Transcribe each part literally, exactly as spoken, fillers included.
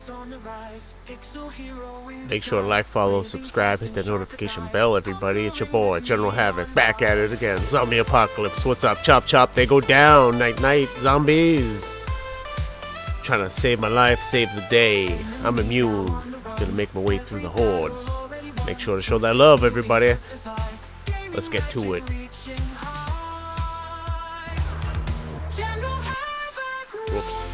Make sure to like, follow, subscribe, hit that notification bell, everybody. It's your boy, General Havoc, back at it again. Zombie Apocalypse, what's up? Chop, chop, they go down. Night, night, zombies. Trying to save my life, save the day. I'm immune. Gonna make my way through the hordes. Make sure to show that love, everybody. Let's get to it. Whoops.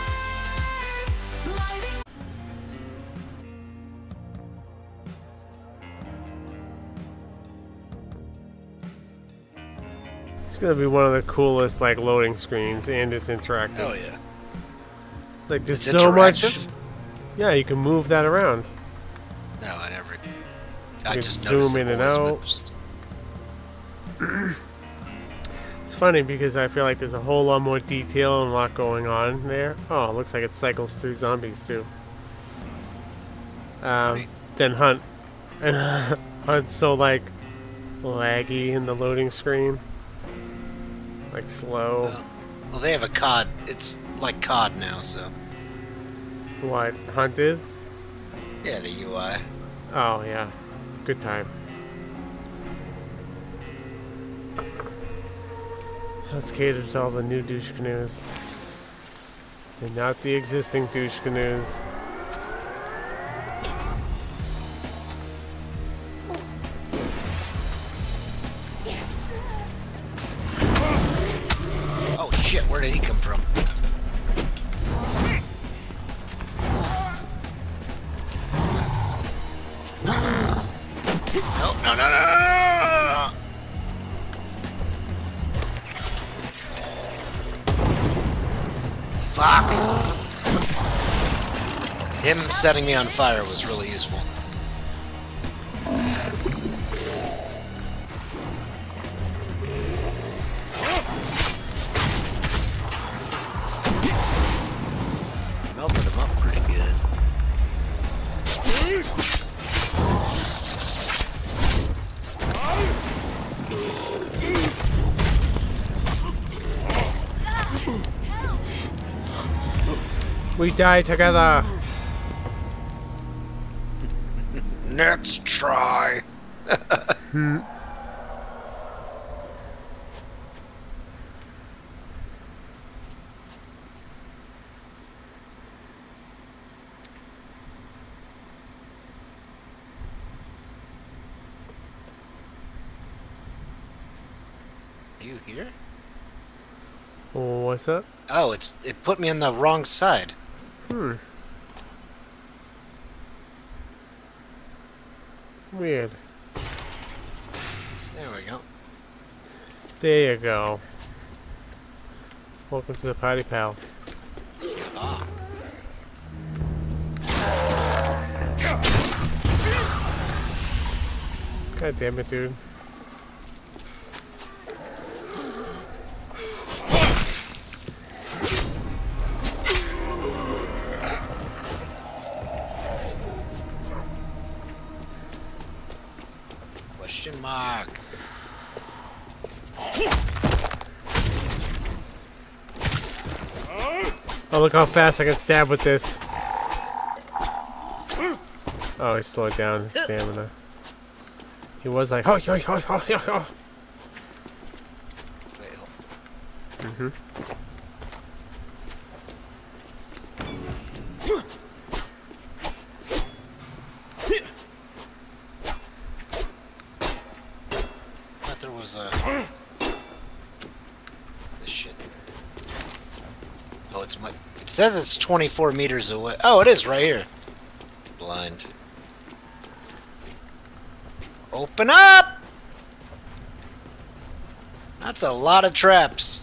It's gonna be one of the coolest like loading screens, and it's interactive. Oh yeah. Like there's It's so much. interactive? Yeah, you can move that around. No, I never. You I can just zoom noticed in it and always out. went just- It's funny because I feel like there's a whole lot more detail and a lot going on there. Oh, it looks like it cycles through zombies too. Um, Right. then Hunt. And Hunt's so like laggy in the loading screen. Like slow. Well, well, they have a C O D. It's like C O D now, so What? Hunt is? yeah, the U I. Oh, yeah. Good time. Let's cater to all the new douche canoes. And not the existing douche canoes. Oh shit! Where did he come from? No! No! No! No! No! Fuck! Him setting me on fire was really useful. Melted him up pretty good. We die together! Let's try. Hmm. Are you here? What's up? Oh, it's it put me on the wrong side. Hmm. Weird. There we go. There you go. Welcome to the party, pal. Ah. God damn it, dude. Question mark. Oh, look how fast I can stab with this. Oh, he slowed down his stamina. He was like, oh, oh, oh, oh, oh, oh. Wait, hold- Mm-hmm. thought there was a. This shit. Oh, it's my. It says it's twenty-four meters away. Oh, it is right here. Blind. Open up! That's a lot of traps.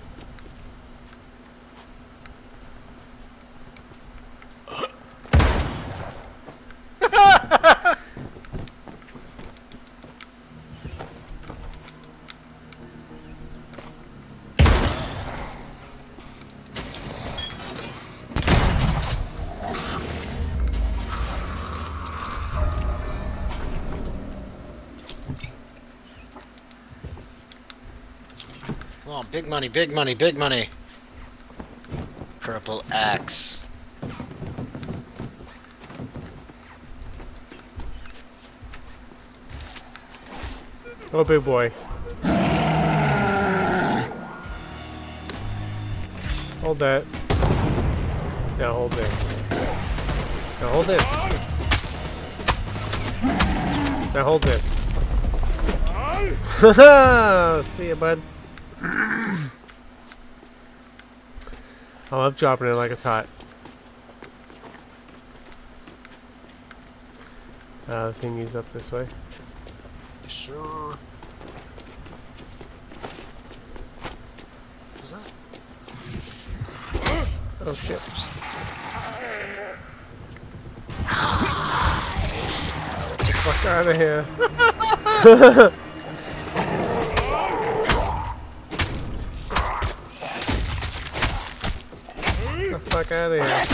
Come on, big money, big money, big money. Purple axe. Oh, big boy. Hold that. Now hold this. Now hold this. Now hold this. Haha! See ya, bud. I love dropping it like it's hot. Uh, the thingy's up this way. Yes, sir. What was that? Oh shit. Get the fuck out of here. Get the fuck out of here.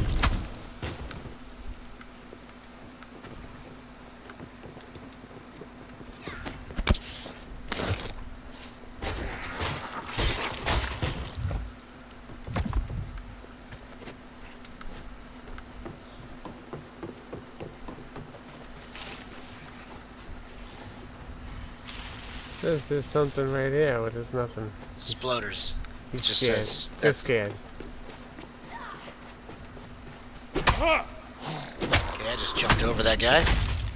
Says there's something right here, but there's nothing. Sploders. He's It just scared. says They're that's- scared. Okay, I just jumped over that guy.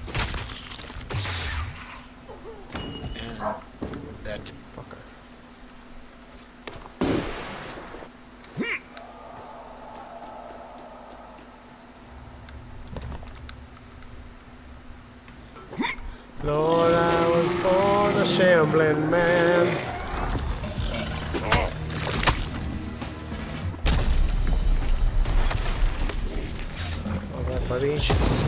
And that Fucker. Lord, I was born a shambling man. All right, buddy. just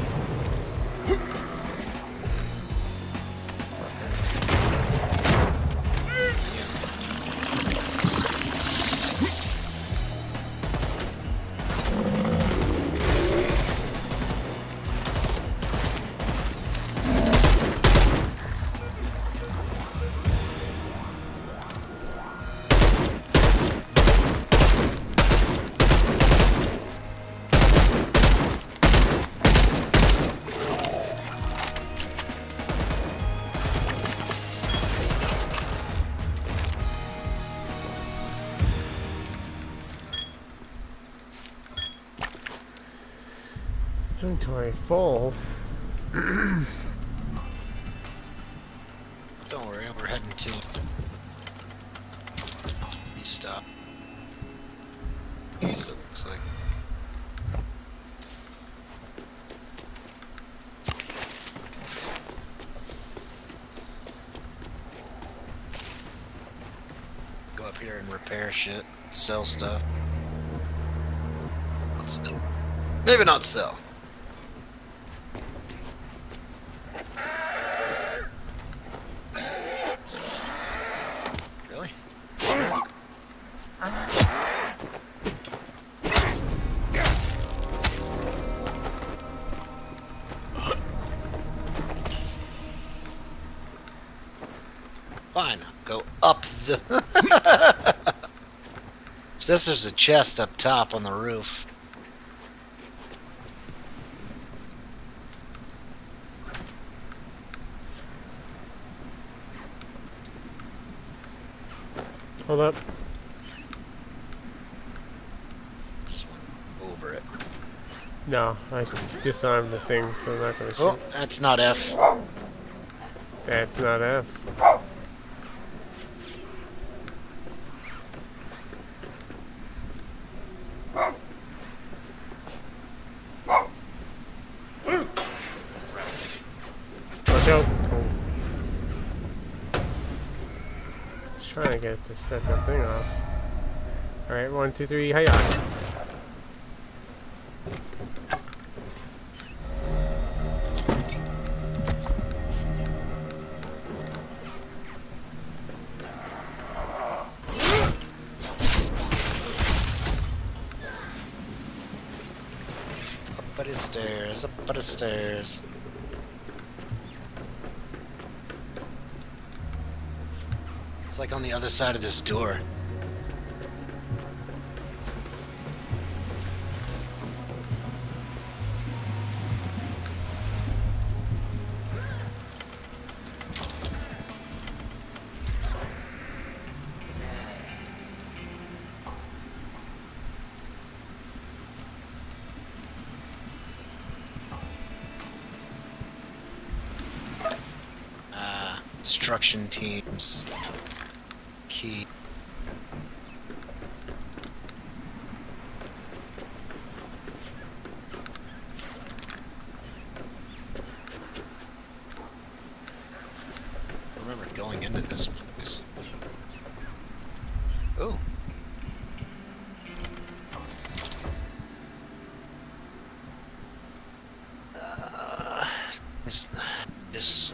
Inventory full. don't worry, we're heading to restop. So it looks like. Go up here and repair shit, sell stuff. Let's, maybe not sell. Really? Fine, go up the... Says there's a chest up top on the roof. Hold up. Just went over it. No, I disarmed the thing, so I'm not gonna shoot. Oh, that's not F. That's not F. Watch out! Oh. Just trying to get it to set that thing off. Alright, one, two, three, hiya! Up the stairs, up the stairs. It's like on the other side of this door. Construction teams. Key. I remember going into this place. Oh. Uh, this, this.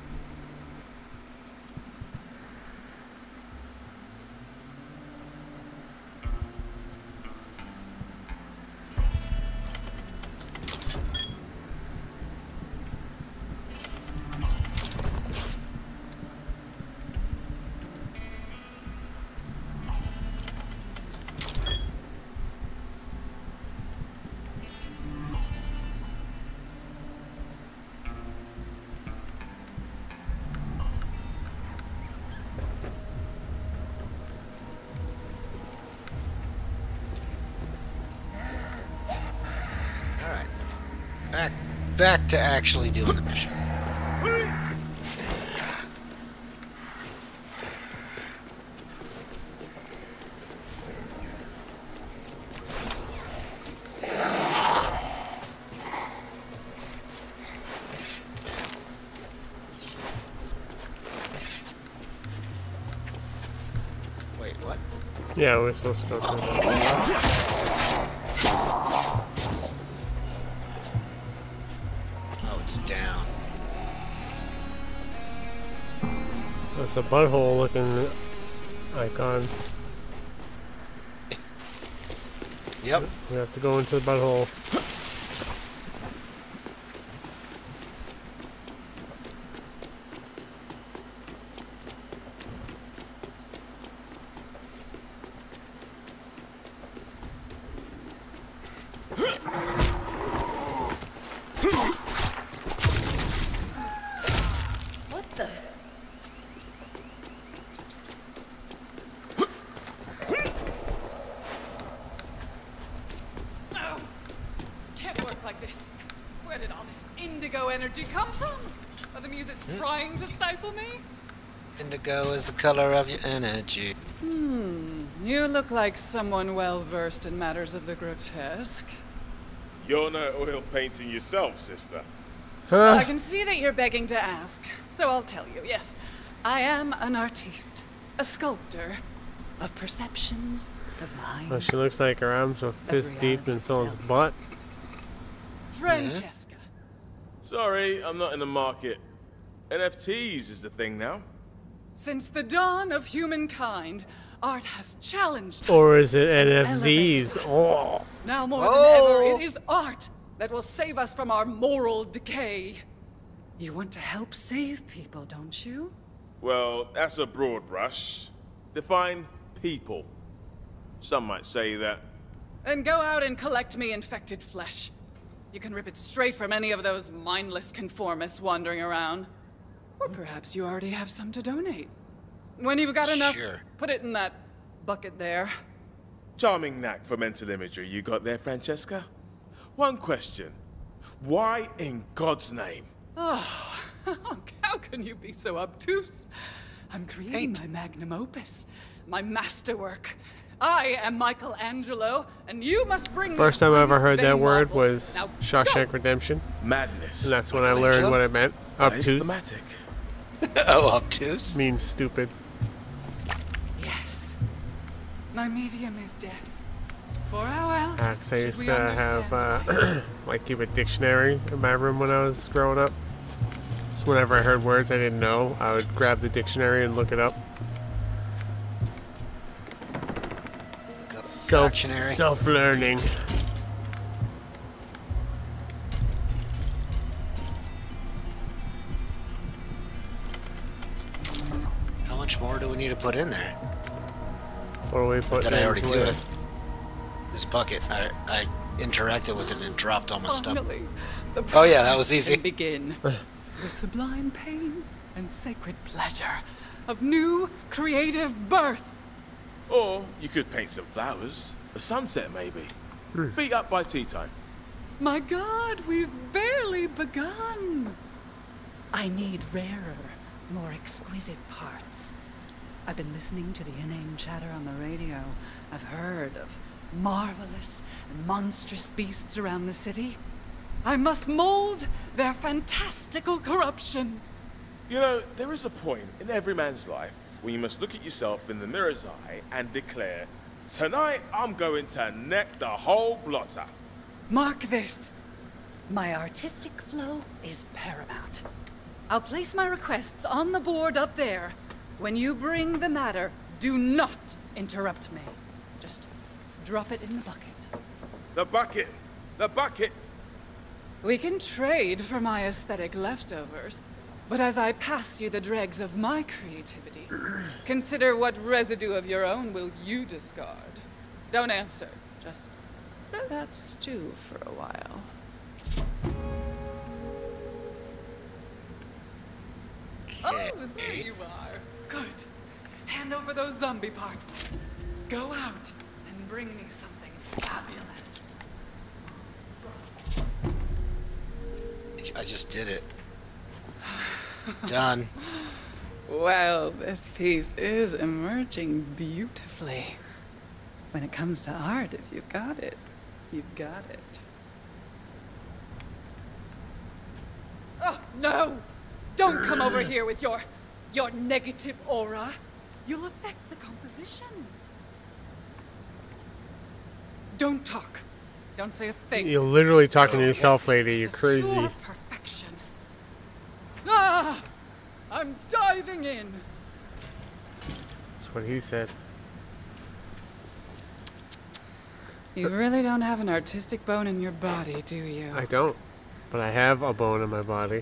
Back, back to actually doing the mission. Wait, what? Yeah, we're supposed to go through that. Down. That's a butthole looking icon. Yep. We have to go into the butthole. Like this. Where did all this indigo energy come from? Are the muses trying to stifle me? Indigo is the color of your energy. Hmm. You look like someone well versed in matters of the grotesque. You're no oil painting yourself, sister. Huh? I can see that you're begging to ask, so I'll tell you. Yes, I am an artiste, a sculptor of perceptions, of minds. Oh, she looks like her arms are fist deep in someone's butt. Francesca. Sorry, I'm not in the market. N F Ts is the thing now. Since the dawn of humankind, art has challenged us. Or is it N F Zs? elevated us. Oh. Now more Oh. than ever, it is art that will save us from our moral decay. You want to help save people, don't you? Well, that's a broad brush. Define people. Some might say that. Then go out and collect me infected flesh. You can rip it straight from any of those mindless conformists wandering around. Or perhaps you already have some to donate. When you've got enough, Sure. put it in that bucket there. Charming knack for mental imagery you got there, Francesca. One question. Why in God's name? Oh, how can you be so obtuse? I'm creating Paint. my magnum opus, my masterwork. I am Michelangelo, and you must bring me First time I ever the heard that vein word marble. was Now Shawshank go! Redemption. Madness. And that's when I learned what it meant. Obtuse Systematic. Oh, obtuse? means stupid. Yes. My medium is death. For how else Axe, I should used we to have, understand uh, like, keep a dictionary in my room when I was growing up. So whenever I heard words I didn't know, I would grab the dictionary and look it up. Look up Self, dictionary. self-learning. How much more do we need to put in there? What do we put Did I already into do it? This bucket, I, I interacted with it and it dropped all my stuff. Finally, the Oh, yeah, that was process easy. can begin. The sublime pain and sacred pleasure of new creative birth. Or you could paint some flowers. A sunset, maybe. Feet up by tea time. My God, we've barely begun. I need rarer, more exquisite parts. I've been listening to the inane chatter on the radio. I've heard of marvelous and monstrous beasts around the city. I must mold their fantastical corruption. You know, there is a point in every man's life when you must look at yourself in the mirror's eye and declare, tonight I'm going to neck the whole blotter. Mark this. My artistic flow is paramount. I'll place my requests on the board up there. When you bring the matter, do not interrupt me. Just drop it in the bucket. The bucket! The bucket! We can trade for my aesthetic leftovers, but as I pass you the dregs of my creativity, consider what residue of your own will you discard. Don't answer. Just let that stew for a while. Oh, there you are. Good. Hand over those zombie parts. Go out and bring me something fabulous. I just did it. Done. Well, this piece is emerging beautifully. When it comes to art, if you've got it, you've got it. Oh, no! Don't come over here with your... your negative aura. You'll affect the composition. Don't talk. Don't say a thing. You're literally talking to yourself, lady. You're crazy. Pure perfection. Ah! I'm diving in. That's what he said. You really don't have an artistic bone in your body, do you? I don't. But I have a bone in my body.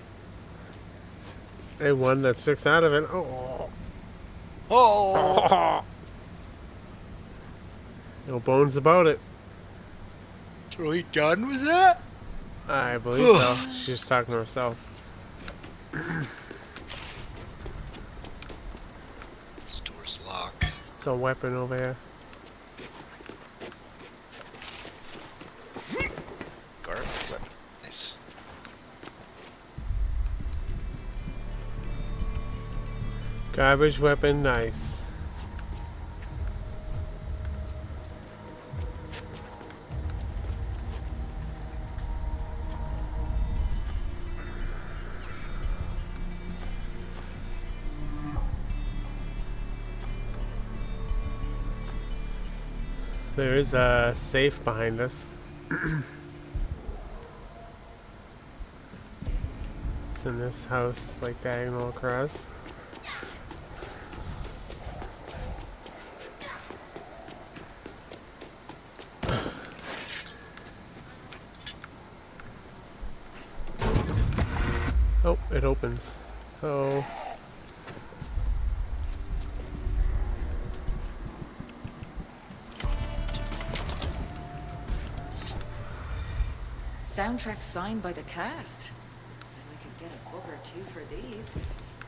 A one that sticks out of it. Oh. Oh! No bones about it. Are we done with that? I believe so. She's just talking to herself. This door's locked. It's a weapon over here. Garbage weapon. Nice. Garbage weapon, nice. There is a safe behind us. It's in this house, like diagonal across. Oh, it opens. Oh. Soundtrack signed by the cast. Bet we could get a book or two for these.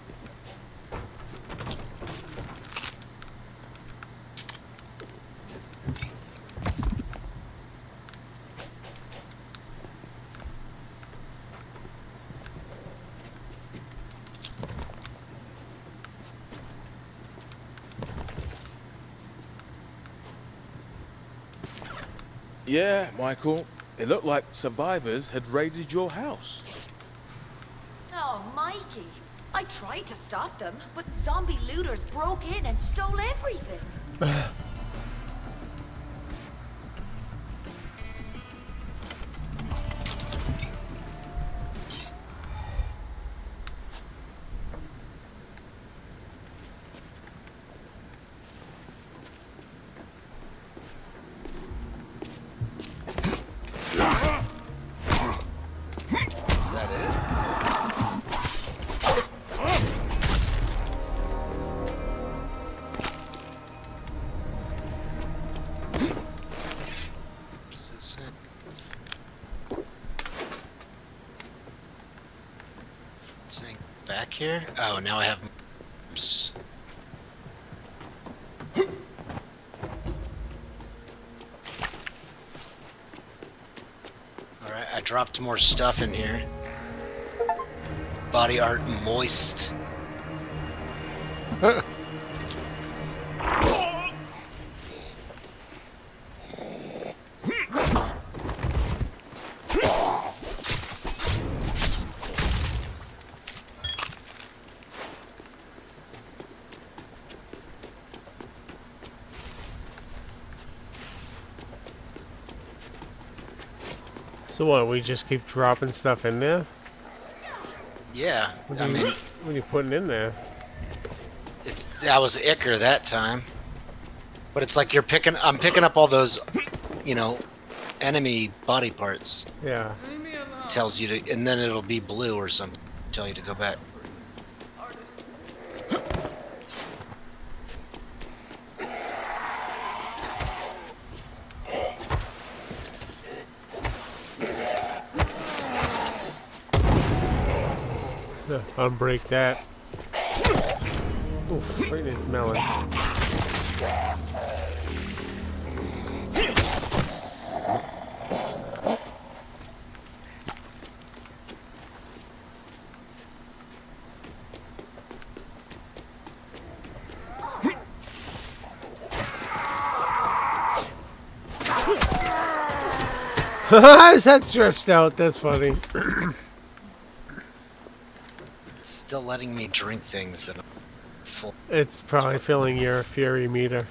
Yeah, Michael. It looked like survivors had raided your house. Oh, Mikey. I tried to stop them, but zombie looters broke in and stole everything. Is that it? What is this? Saying back here? Oh, now I have. Oops. Alright, I dropped more stuff in here. Body art moist. So what, we just keep dropping stuff in there? Yeah, What I are you, mean, what are you putting in there? it's that was Icker that time. But it's like you're picking. I'm picking up all those, you know, enemy body parts. Yeah. Leave me alone. Tells you to, and then it'll be blue or something. Tell you to go back. Artist. Yeah, unbreak that. Oof, look at this melon. His head stretched out. That's funny. It's still letting me drink things that are full. It's probably filling your fury meter.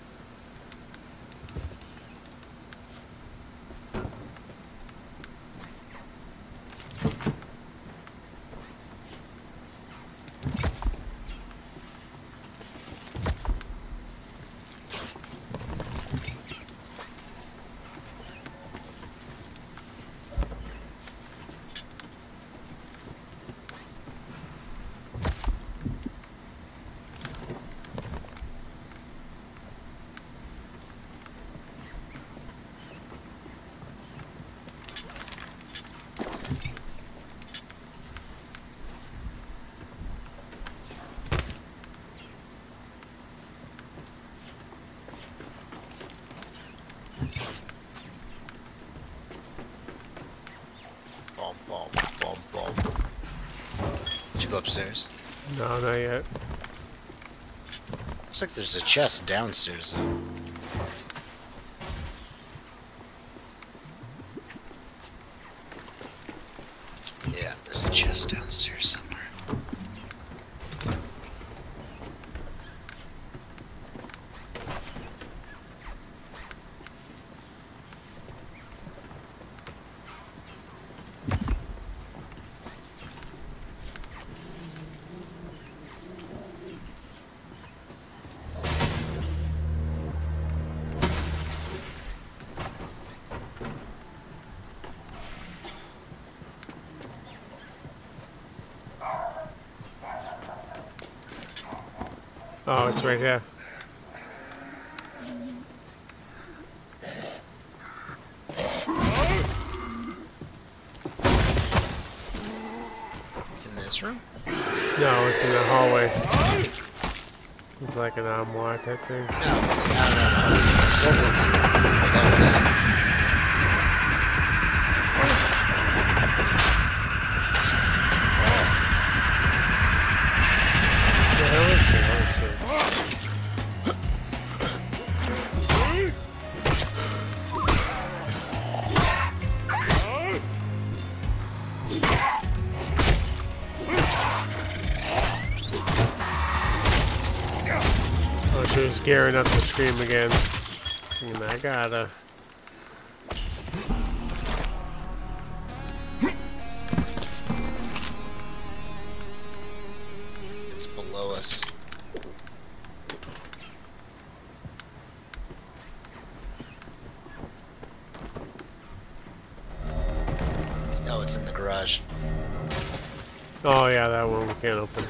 Boom, boom, boom, boom. Did you go upstairs? No, not yet. Looks like there's a chest downstairs. Though. Yeah, there's a chest downstairs somewhere. Oh, it's right here. It's in this room? No, it's in the hallway. It's like an armoire type thing. No, no, no, no. It says it's below us. Yeah, that was it. That was it. Oh, she was gearing up to scream again. And I gotta. It's below us. Oh, it's in the garage. Oh yeah, that one we can't open.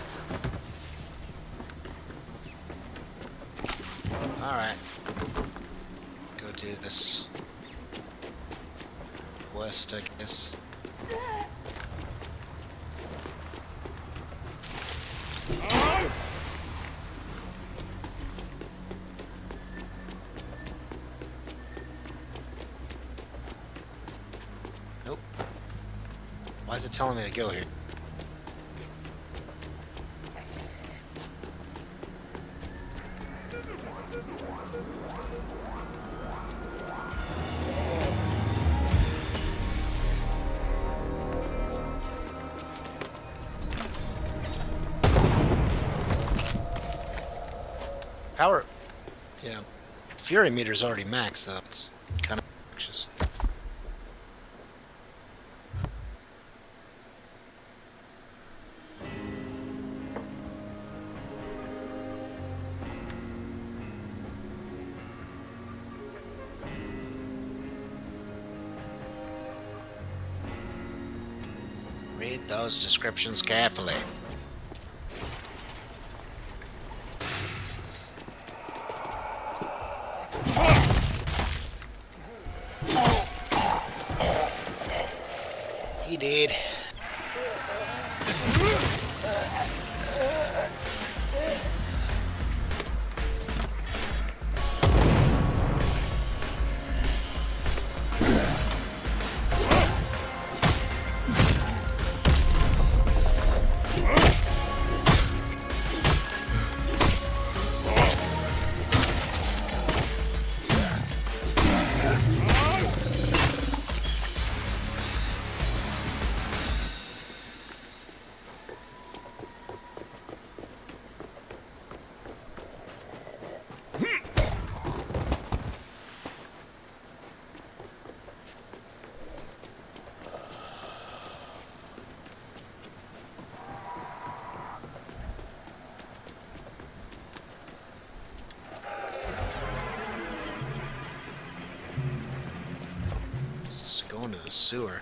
Alright. Go do this quest, I guess. Nope. Why is it telling me to go here? Power. Yeah. Fury meter's already maxed, though. It's kind of anxious. Read those descriptions carefully. He did. Going to the sewer.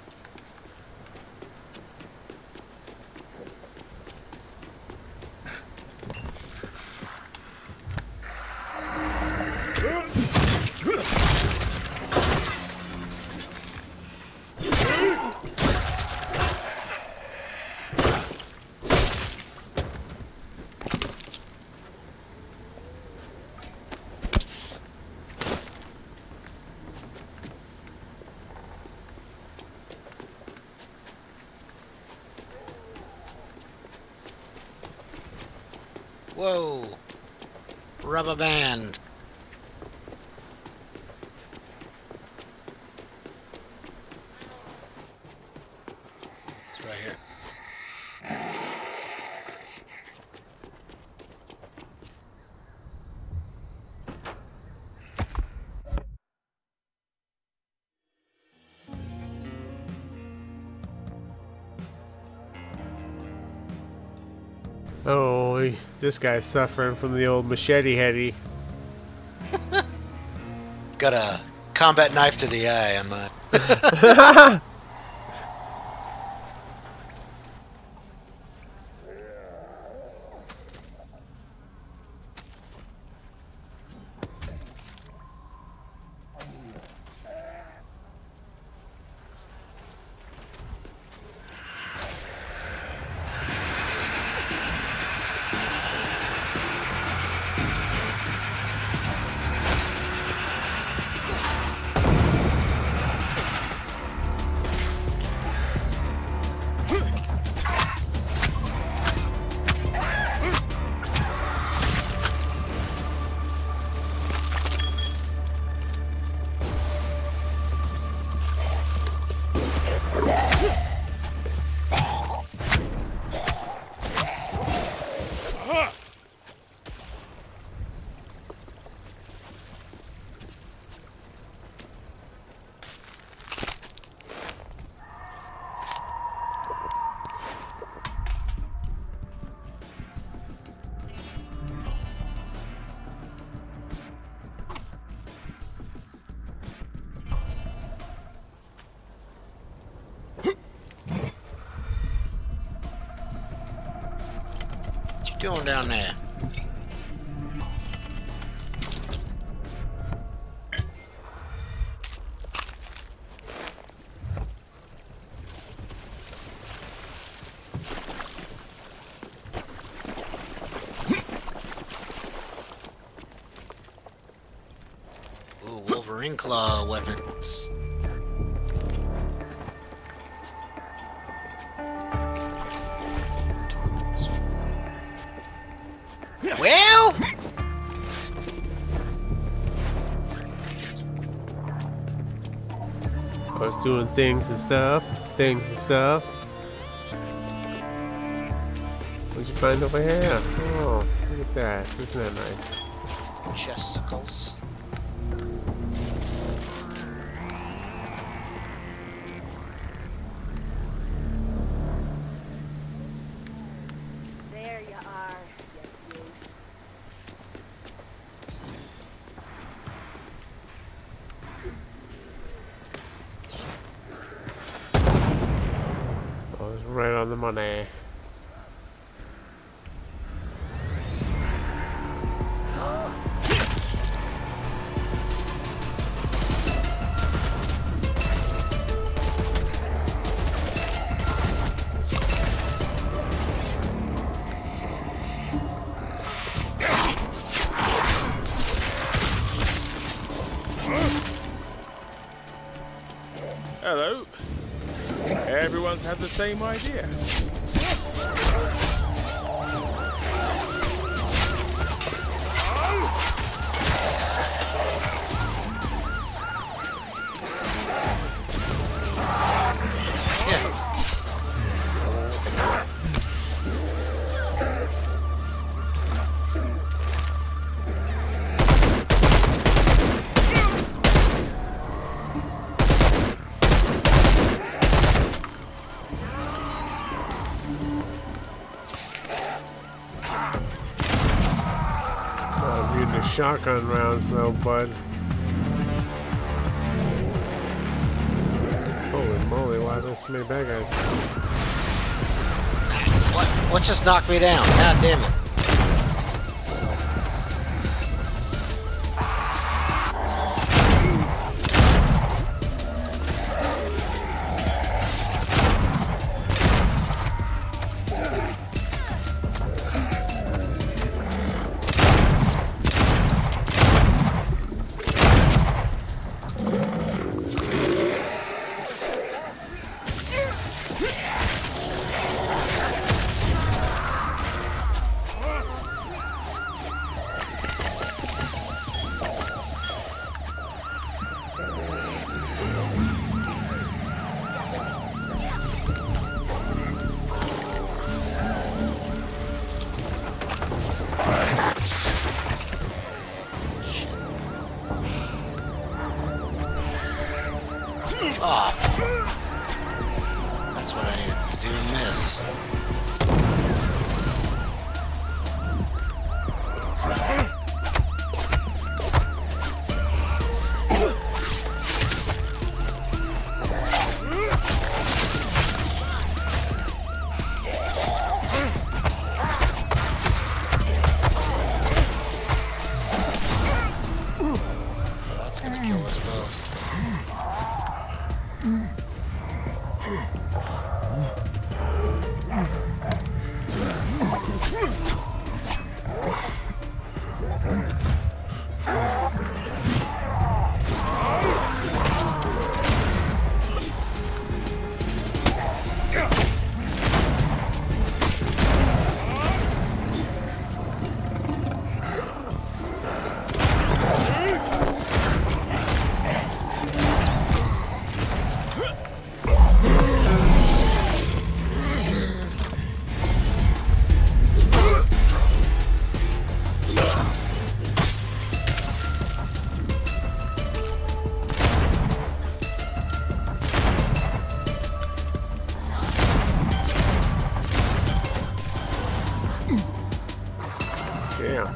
Whoa! Rubber band. It's right here. Oh, this guy's suffering from the old machete heady. Got a combat knife to the eye on that. Going down there. Ooh, Wolverine claw weapons. Well, I was doing things and stuff, things and stuff. What'd you find over here? Oh, look at that. Isn't that nice? Chesticles. There you are, you beaut. I was right on the money. Hello. Everyone's had the same idea. I'm using the shotgun rounds though, bud. Holy moly, why are there so many bad guys? What? What just knocked me down? God damn it. Oh. That's what I needed to do and miss. Well, that's gonna kill us both. Yeah.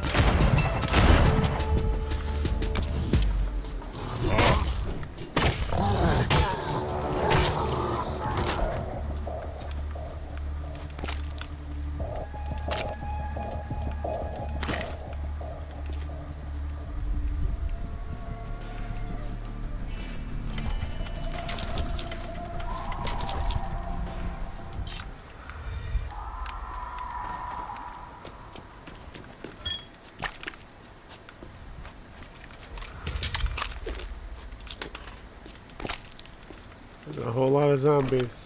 A whole lot of zombies.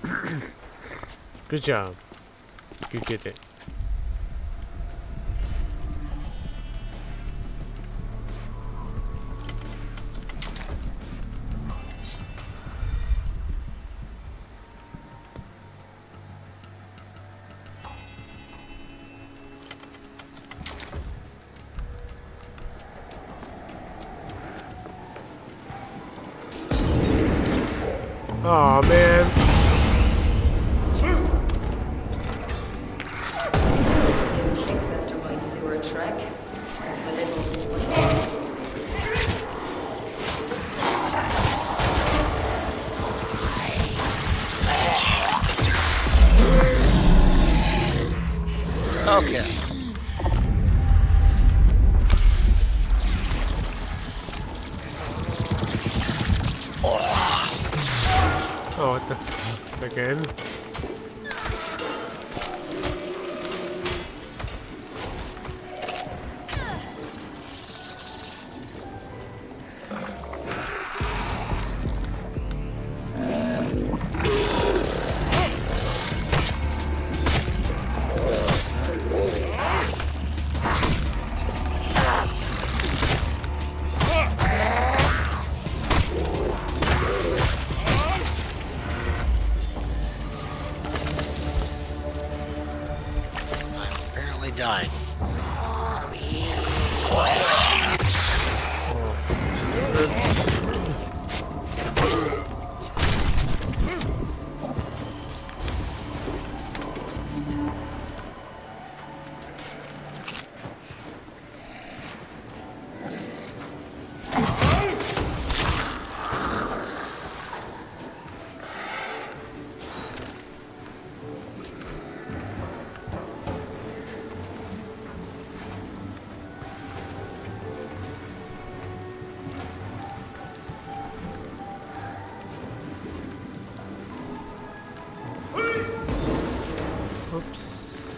Good job. You did it. Okay. Oh, what the fuck? Again? Dying. Oops.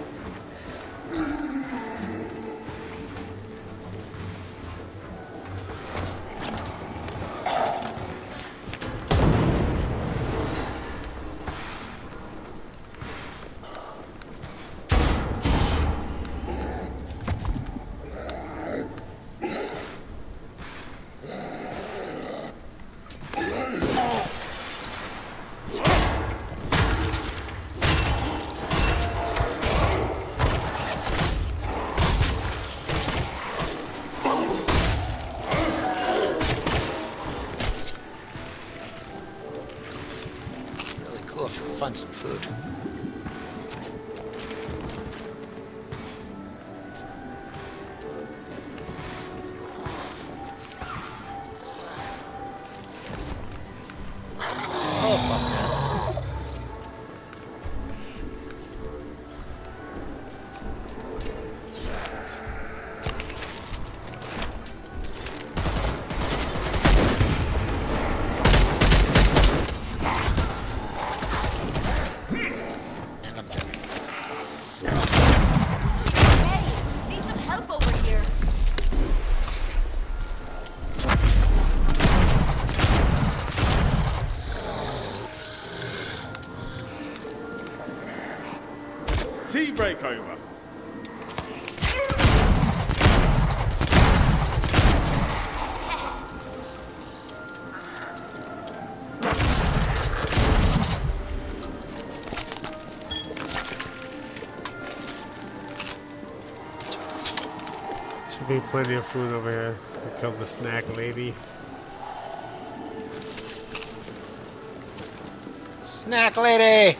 Cool if we can find some food. Oh, fuck that. Tea breakover. Should be plenty of food over here. Here comes the snack lady. Snack lady!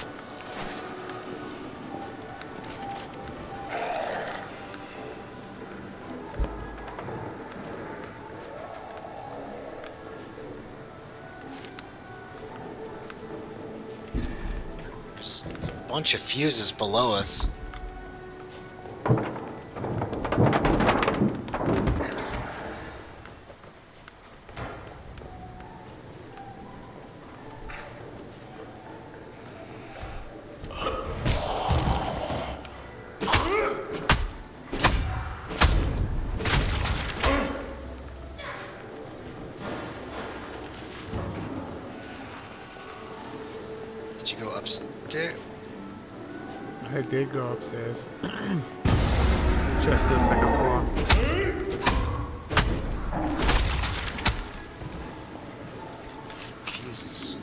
There's a bunch of fuses below us. Did you go upstairs? I did go upstairs. Just the second floor. Fuses.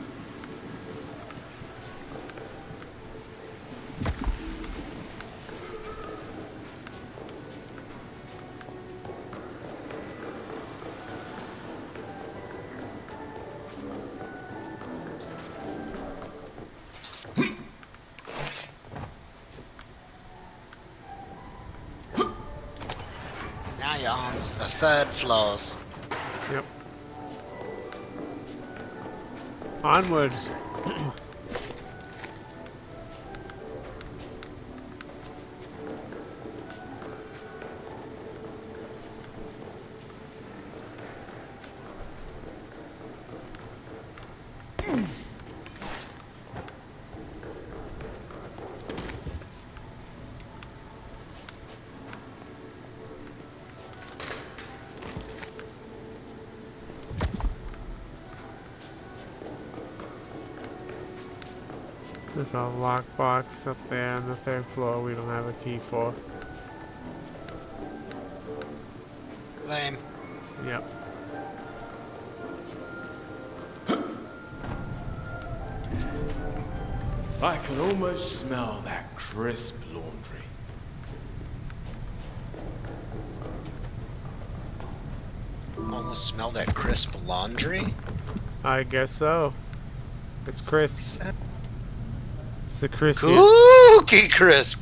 Now you're on the third floors. Yep. Onwards. There's a lockbox up there on the third floor we don't have a key for. Lame. Yep. I can almost smell that crisp laundry. Almost smell that crisp laundry. I guess so. It's crisp. It's the crispiest. Cookie crisp.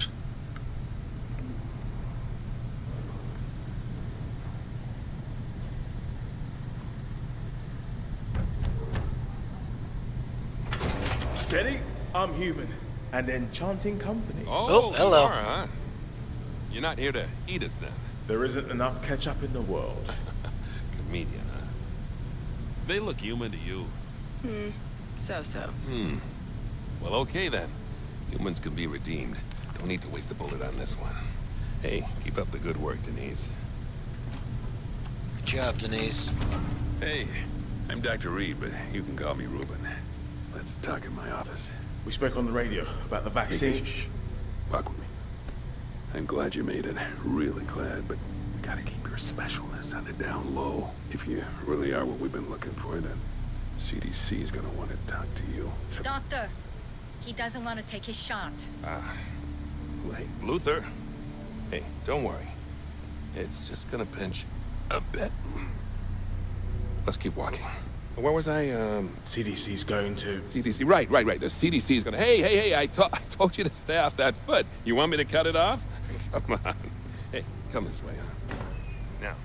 Steady, I'm human. An enchanting company. Oh, Oh, hello. You are, huh? You're not here to eat us then? There isn't enough ketchup in the world. Comedian, huh? They look human to you. Hmm. So-so. Hmm. Well, okay then. Humans can be redeemed. Don't need to waste a bullet on this one. Hey, keep up the good work, Denise. Good job, Denise. Hey, I'm Doctor Reed, but you can call me Ruben. Let's talk in my office. We spoke on the radio about the Hey, vaccine. shh, shh. Walk with me. I'm glad you made it. Really glad, but we gotta keep your specialness on the down low. If you really are what we've been looking for, then C D C is gonna want to talk to you. So, Doctor, he doesn't want to take his shot. ah, well, hey, Luther. Hey, don't worry. It's just gonna pinch a bit. Let's keep walking. Where was I? Um, C D C's going to... C D C. Right, right, right. The C D C is gonna. Hey, hey, hey! I, to I told you to stay off that foot. You want me to cut it off? Come on. Hey, come this way, huh? Now.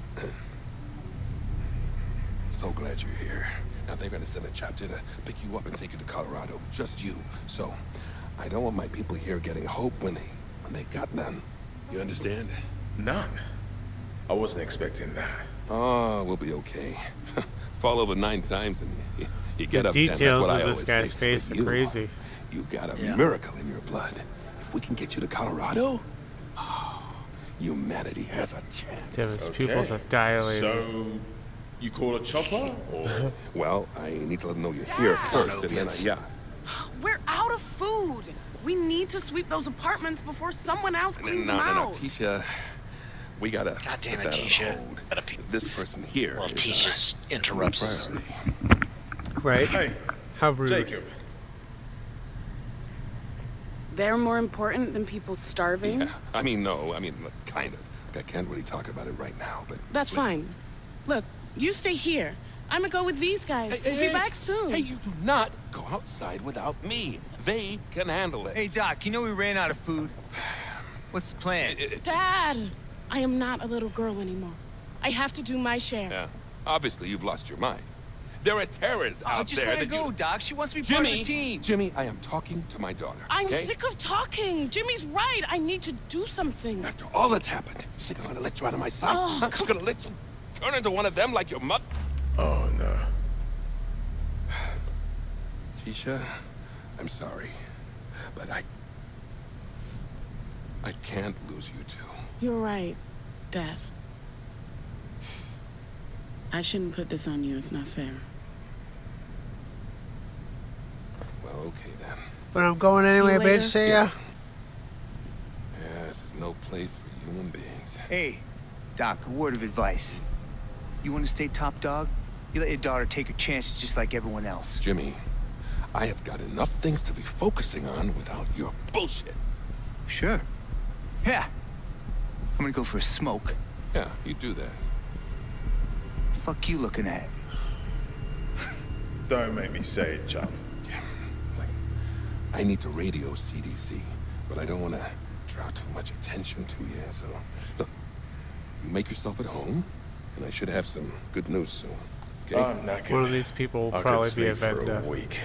So glad you're here. Now they're gonna send a chapter to pick you up and take you to Colorado. Just you. So, I don't want my people here getting hope when they when they got none. You understand? None. I wasn't expecting that. Oh, we'll be okay. Fall over nine times and you, you get The up ten. That's details what I of this always guy's say. face But are you, crazy. You got a Yeah. miracle in your blood. If we can get you to Colorado, oh, humanity has a chance. Damn, his Okay. pupils are dilated. So, you call a chopper, or... Well, I need to let them know you're here first, and then I, opiates. yeah. We're out of food. We need to sweep those apartments before someone else No, cleans no, them no, no, out. Tisha. We gotta God damn put it, that on Tisha. hold. Gotta pe- This person here. Well, is Tisha our s- interrupts us. priority. Right? Hey, How rude. Jacob. They're more important than people starving. Yeah, I mean, no, I mean, kind of. I can't really talk about it right now, but That's fine. Look, you stay here. I'm gonna go with these guys. Hey, we'll hey, be back soon. Hey, you do not go outside without me. They can handle it. Hey, Doc, you know we ran out of food. What's the plan? Dad, I am not a little girl anymore. I have to do my share. Yeah, obviously you've lost your mind. There are terrorists Oh, out just there let her that go, you... Doc. She wants to be part of Jimmy, the team. Jimmy, I am talking to my daughter. I'm okay? sick of talking. Jimmy's right. I need to do something. After all that's happened, you think I'm gonna let you out of my sight? Oh, I'm come- gonna let you turn into one of them like your mother? Oh, no. Tisha, I'm sorry, but I... I can't lose you two. You're right, Dad. I shouldn't put this on you. It's not fair. Well, okay then. But I'm going See you anyway, later. bitch. See ya. Yeah, this is no place for human beings. Hey, Doc, a word of advice. You want to stay top dog? You let your daughter take her chances just like everyone else. Jimmy, I have got enough things to be focusing on without your bullshit. Sure. Yeah. I'm gonna go for a smoke. Yeah, you do that. Fuck you looking at? Don't make me say it, chum. Like, I need to radio C D C, but I don't want to draw too much attention to you, so... Look, you make yourself at home, and I should have some good news soon, okay? I'm knackered. One of these people will I probably could be a sleep for a vendor. week.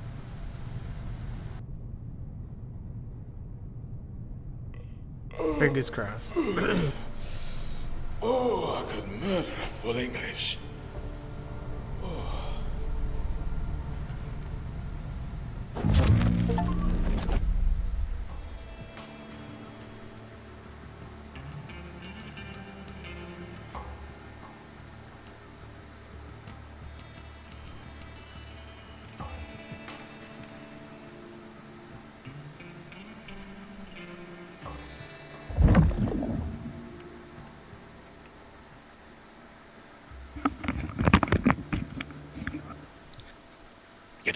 Fingers crossed. Oh, I could murder a full English.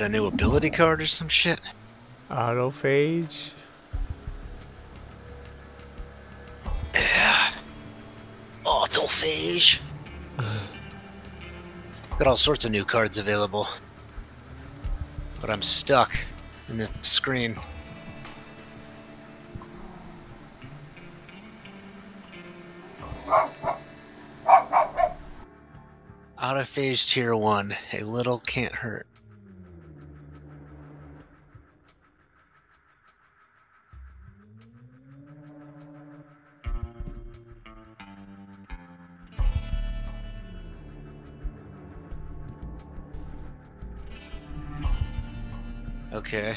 a new ability card or some shit? Autophage. Yeah. Autophage. Got all sorts of new cards available. But I'm stuck in the screen. Autophage tier one. A little can't hurt. Okay.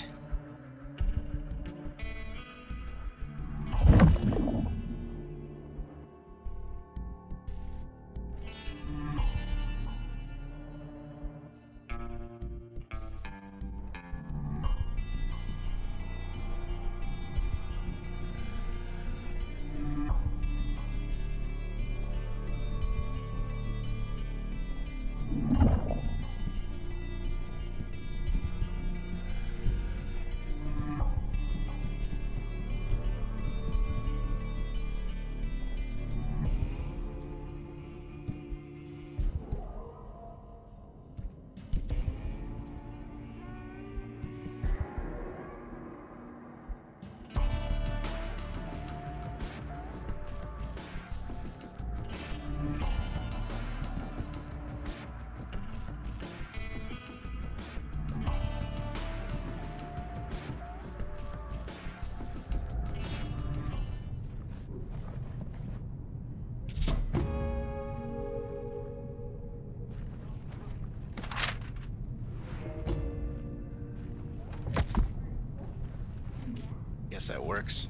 Guess that works.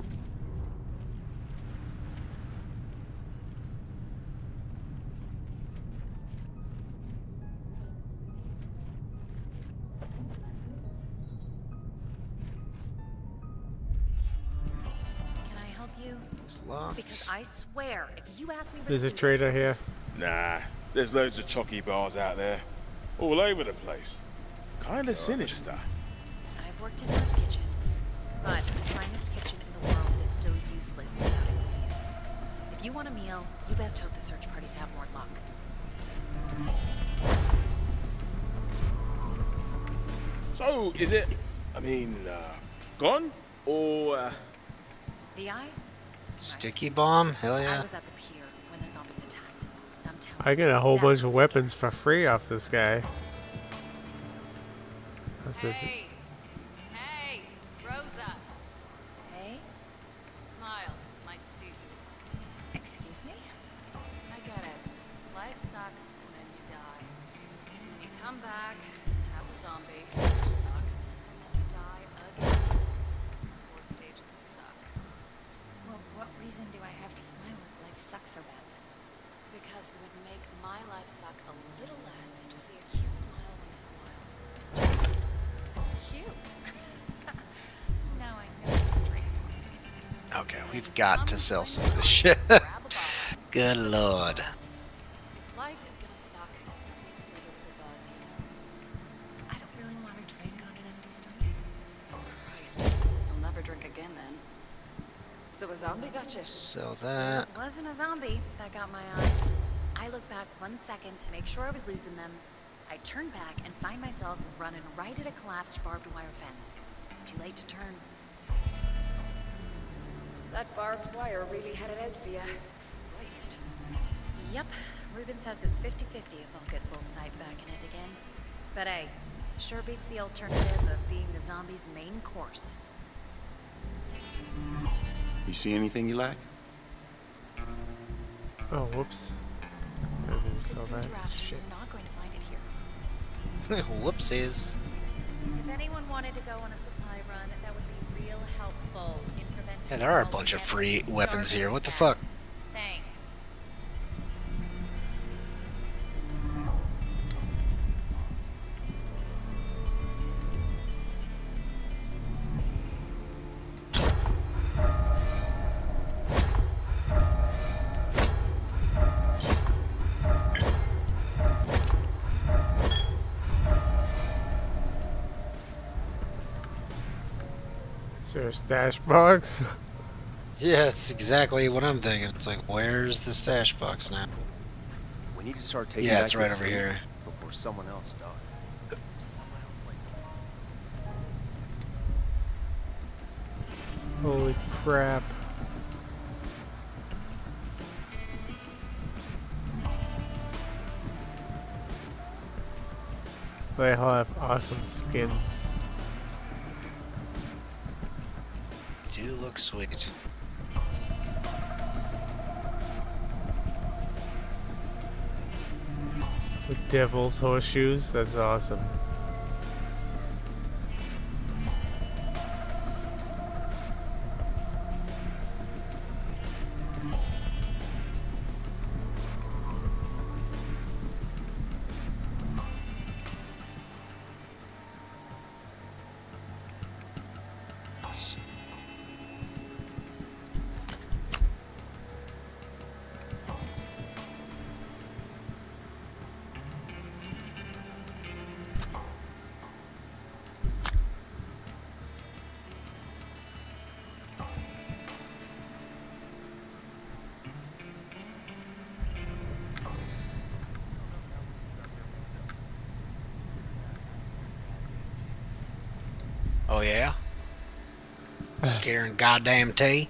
Can I help you? It's locked. Because I swear, if you ask me where There's the a loot trader is- here. Nah, there's loads of chocky bars out there. All over the place. Kinda sinister. I've worked in worse kitchens, but the finest kitchen in the world is still useless without ingredients. If you want a meal, you best hope the search parties have more luck. So, is it, I mean, uh, gone? Or, uh... The eye? Sticky bomb? Hell I yeah. was at the pier when the zombies attacked. I'm telling I get a whole that bunch of was weapons for free off this guy. That's this. Hey! Hey! Rosa! Hey, Smile. Might suit you. excuse me? I get it. Life sucks and then you die. And then you come back as a zombie, which sucks, and then you die again. Four stages of suck. Well, what reason do I have to smile if life sucks so bad? Because it would make my life suck a little less to see a cute smile once in a while. Cute. Now I know what you're doing. Okay, we've got to sell some of this shit. Grab a bottle. Good lord. If life is gonna suck, at least live it with a buzz, you know? I don't really want to drink on an empty stomach. Christ. You'll never drink again then. So a zombie got you. So that. It wasn't a zombie that got my eye. I looked back one second to make sure I was losing them. I turned back and find myself running right at a collapsed barbed wire fence. Too late to turn. That barbed wire really had it out for you. Christ. Yep, Ruben says it's fifty fifty if I'll get full sight back in it again. But hey, sure beats the alternative of being the zombie's main course. You see anything you like? Oh, whoops. I didn't It's sell food that. ration. Shit. You're not going to find it here. Whoopsies. If anyone wanted to go on a supply run, that would be real helpful in preventing. Yeah, there are a zombie bunch of death free from weapons starving here. to What the death. fuck? Thanks. there a stash box? Yeah, that's exactly what I'm thinking. It's like, where's the stash box now? We need to start taking Yeah, back it's right this over city here. before someone else does. Holy crap. They all have awesome skins. Do look sweet. The devil's horseshoes, that's awesome. Oh yeah? Karen goddamn T.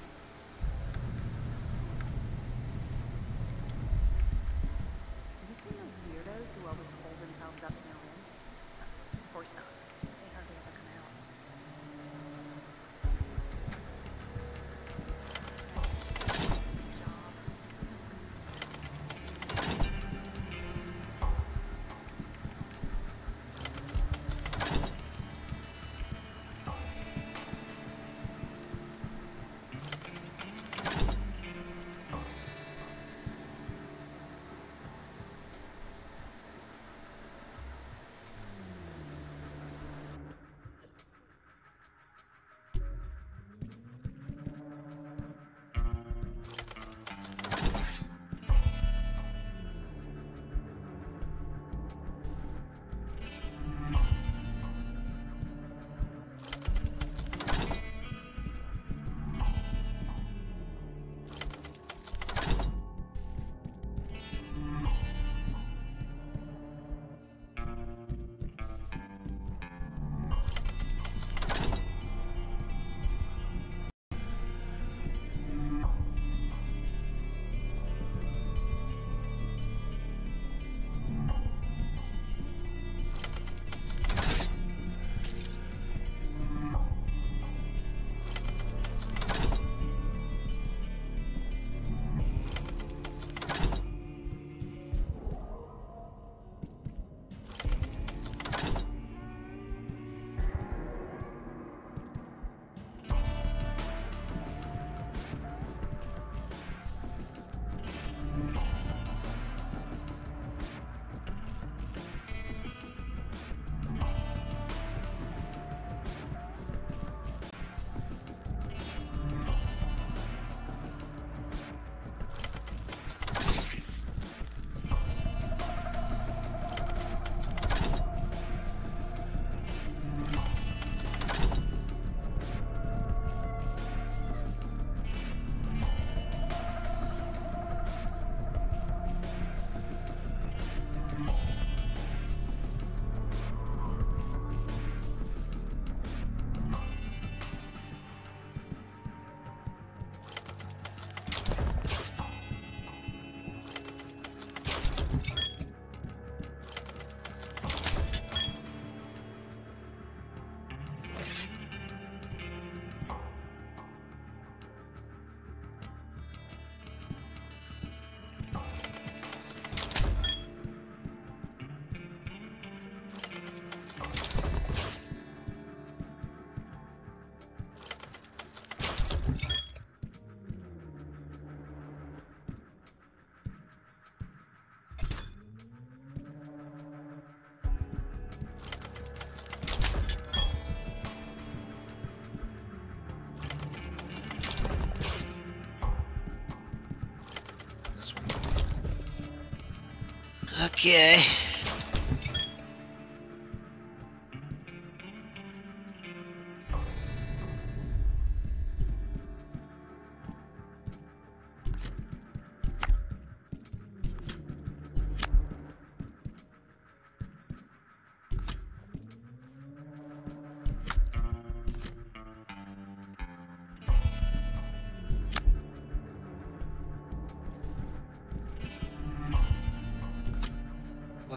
Okay.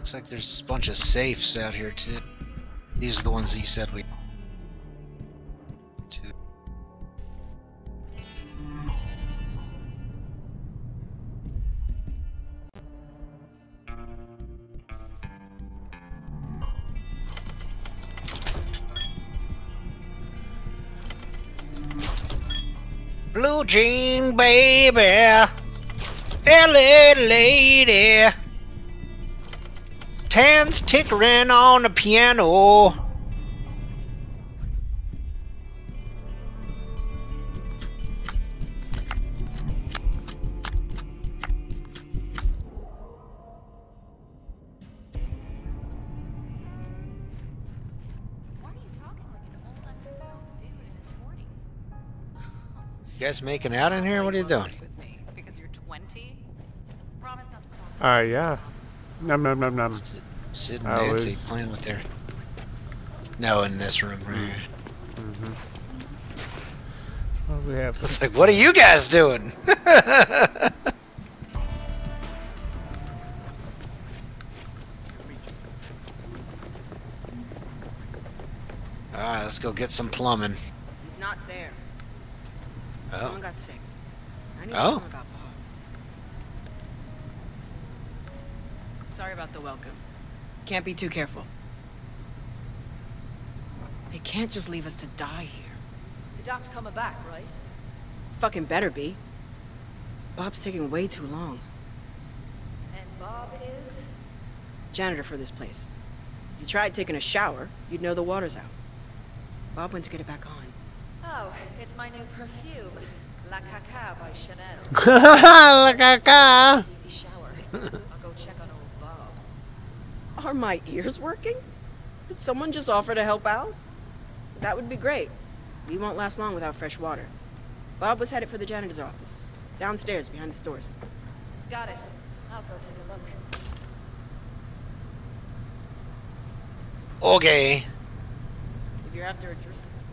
Looks like there's a bunch of safes out here too. These are the ones you said we. To. Blue jean baby, L A lady, Tan's tickling on the piano. You guys making out in here? What are you doing? Because you're twenty? Promise not to talk. Uh, yeah. Nom nom nom nom. Sid, Sid and I Nancy was- playing with their. No, in this room right here. Mm-hmm. What do we have? It's like, what are you guys doing? Alright, let's go get some plumbing. He's not there. Oh. Someone got sick. I need Oh. to tell him about Bob. Sorry about the welcome. Can't be too careful. They can't just leave us to die here. The doc's coming back, right? Fucking better be. Bob's taking way too long. And Bob is? Janitor for this place. If you tried taking a shower, you'd know the water's out. Bob went to get it back on. Oh, it's my new perfume. La Caca by Chanel. La caca. Sleepy shower. I'll go check on old Bob. Are my ears working? Did someone just offer to help out? That would be great. We won't last long without fresh water. Bob was headed for the janitor's office. Downstairs, behind the stores. Got it. I'll go take a look. Okay. If you're after a drink.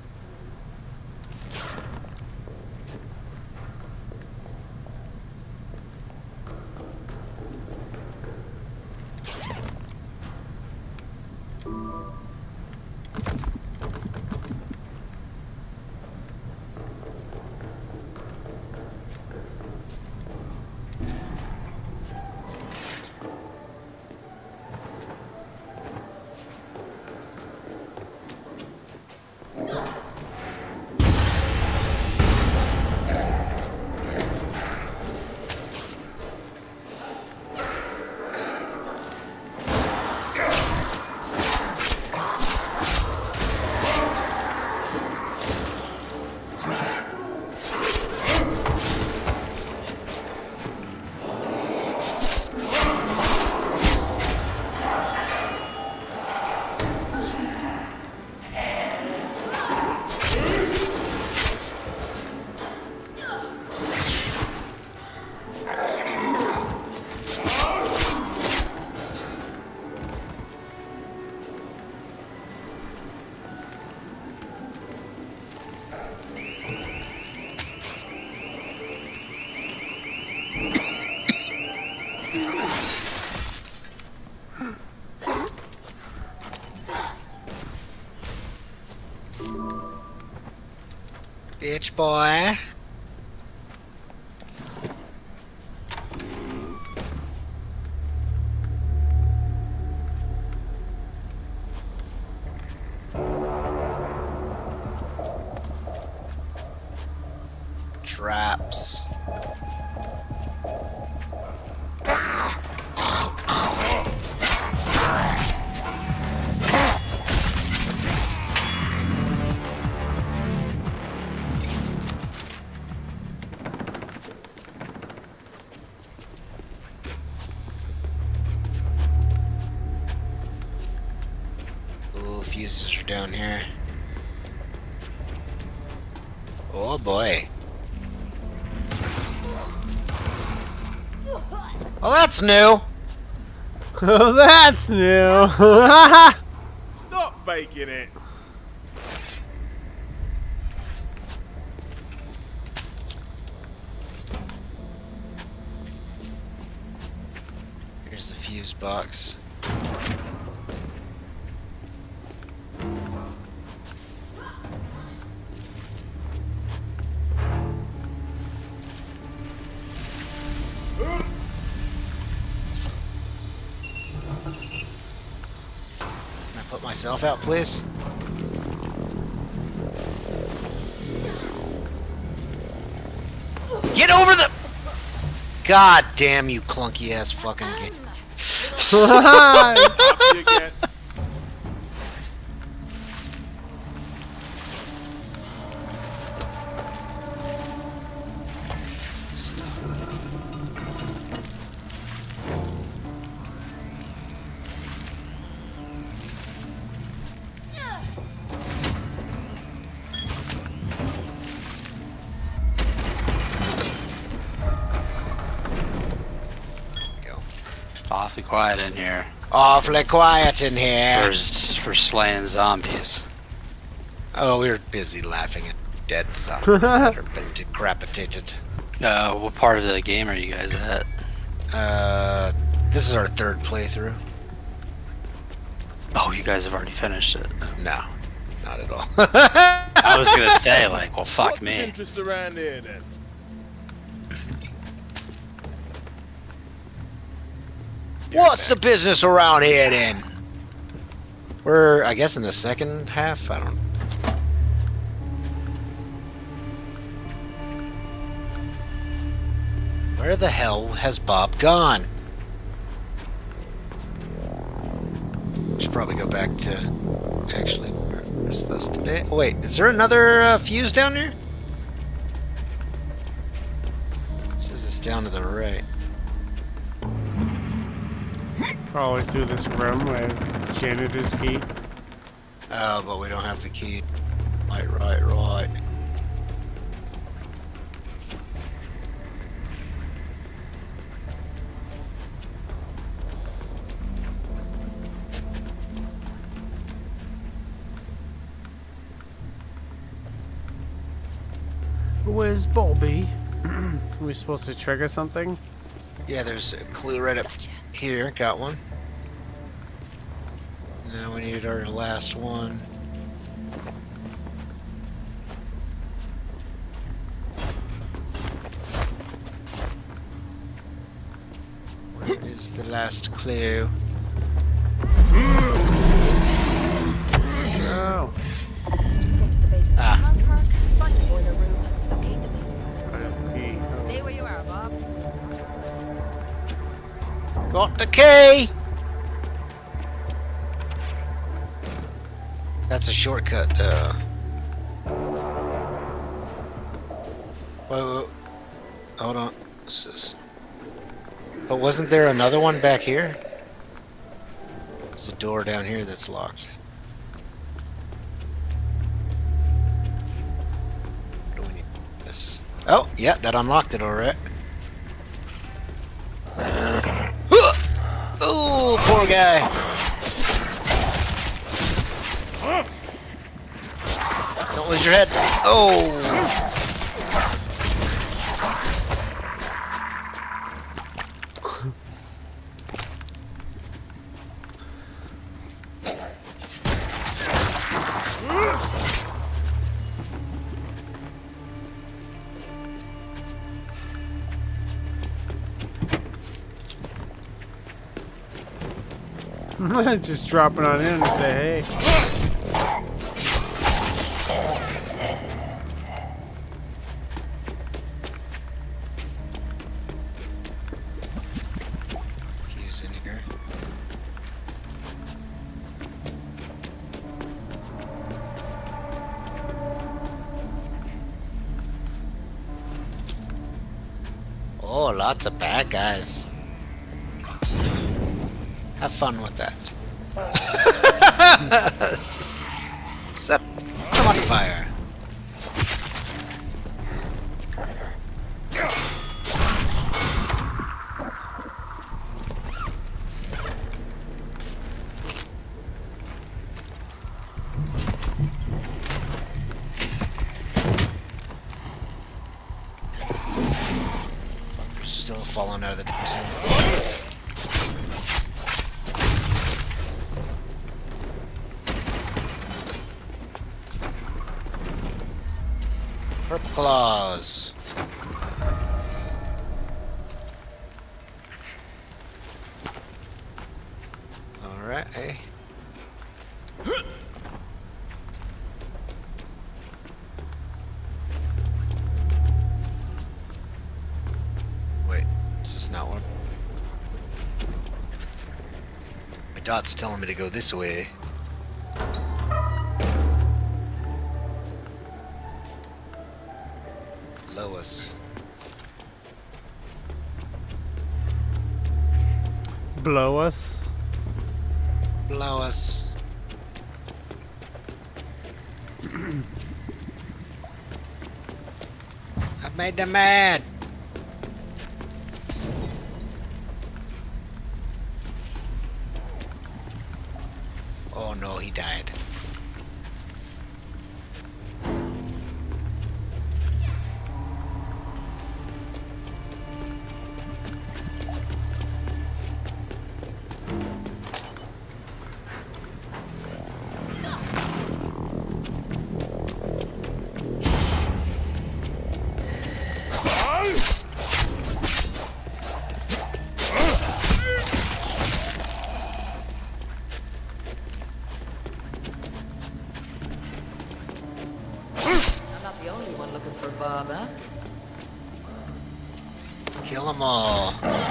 Bitch boy. Traps. Ooh, fuses are down here. Oh boy. Well, that's new. Oh, that's new. Stop faking it. Here's the fuse box. myself out, please? Get over the... God damn you clunky ass fucking game. Awfully quiet in here. Awfully quiet in here. For, for slaying zombies. Oh, we were busy laughing at dead zombies that have been decapitated. Uh, what part of the game are you guys at? Uh, this is our third playthrough. Oh, you guys have already finished it. No, not at all. I was gonna say, like, well, fuck What's me. the interest around here then? What's the business around here then? We're, I guess, in the second half. I don't. Where the hell has Bob gone? Should probably go back to actually where we're supposed to be. Oh, wait, is there another uh, fuse down here? It says it's down to the right. Probably through this room with janitor's key. Oh, but we don't have the key. Right, right, right. Where's Bobby? Are we supposed to trigger something? Yeah, there's a clue right up here. Got one. Now we need our last one. Where is the last clue? Oh. Get to the basement Ah. car park, find the boiler room, locate the main door. Stay where you are, Bob. Got the key! That's a shortcut, though. Whoa, whoa. Hold on. What's this? But wasn't there another one back here? There's a door down here that's locked. What do we need? This. Oh, yeah, that unlocked it, alright. Oh, poor guy. Don't lose your head. Oh. Just drop it on in and say, hey. Fuse in here. Oh, lots of bad guys. Have fun with that. Just set them on fire. Still falling out of the damn scene. Purple claws. All right. That's not one. My dot's telling me to go this way. Lois. Blow us. Blow us. I made them mad. Oh no, he died. Kill them all.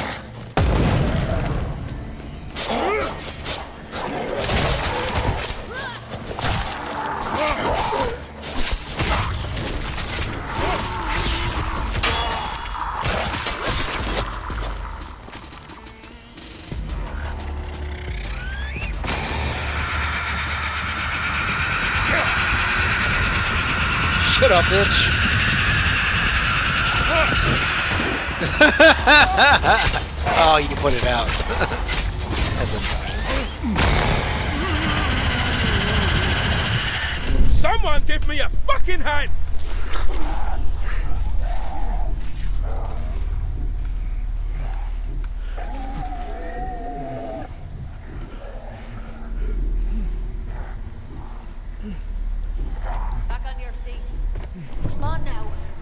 Shut up, bitch. Oh, you can put it out. That's a Someone give me a fucking hand! Back on your feet. Come on now.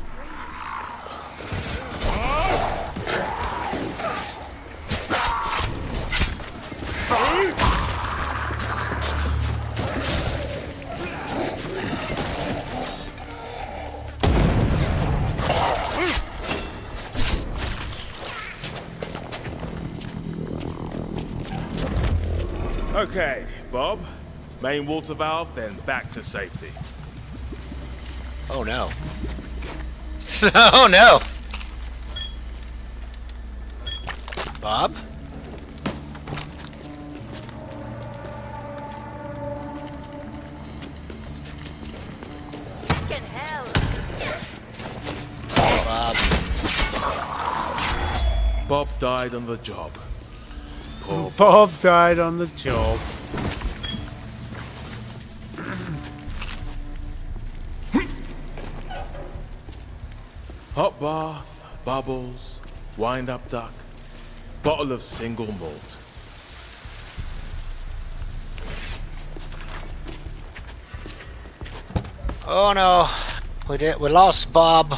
Okay, Bob. Main water valve, then back to safety. Oh no. Oh no! Bob? Fucking hell. Bob. Bob died on the job. Poor Bob died on the job. Hot bath, bubbles, wind-up duck, bottle of single malt. Oh no. We did we lost Bob.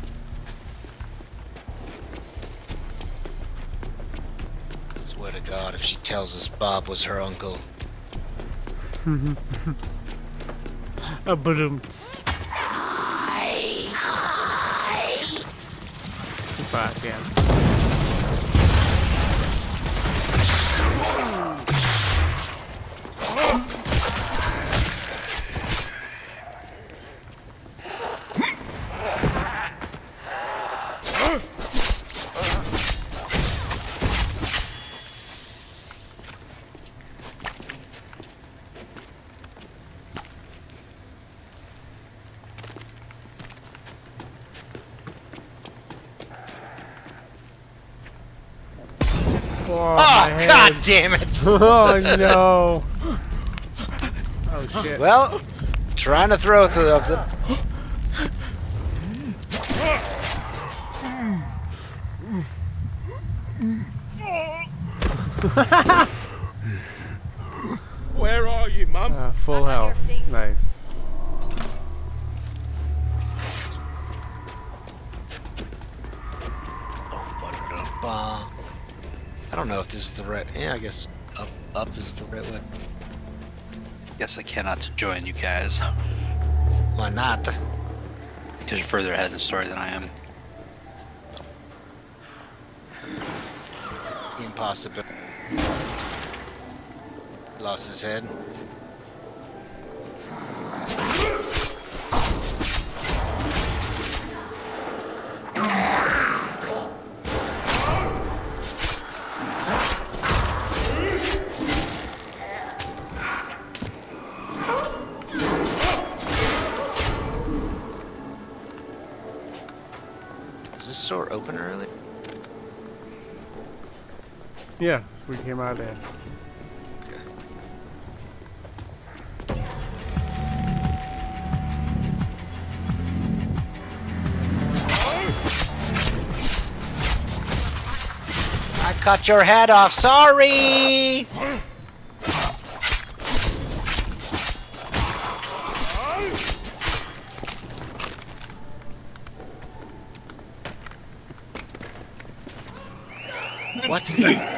Swear to God, if she tells us Bob was her uncle. A badumts. Fuck yeah. Oh, Oh, God damn it! Oh no! Oh shit! Well, trying to throw through the. Where are you, Mum? Uh, full health. Nice. I don't know if this is the right. Yeah, I guess up up is the right way. Guess I cannot join you guys. Why not? Because you're further ahead in the story than I am. possibility. Lost his head. Was this store open early? Yeah, we came out there. I cut your head off, sorry! What?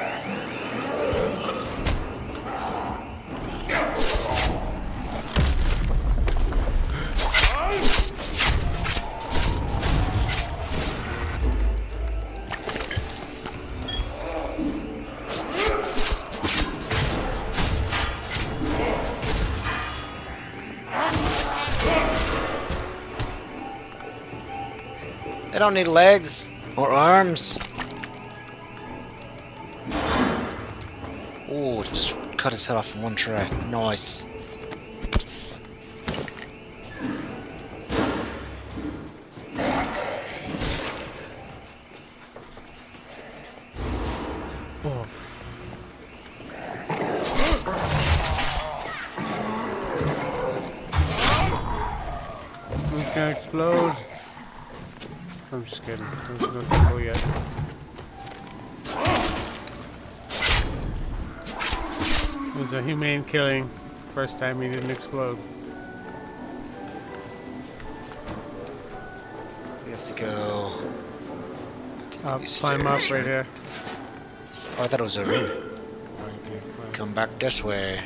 They don't need legs or arms. Oh, just cut his head off in one try. Nice. Oh. It's gonna explode. I'm just kidding. There's no symbol yet. It was a humane killing. First time he didn't explode. We have to go. Up, climb up right here. Oh, I thought it was a room. Come back this way.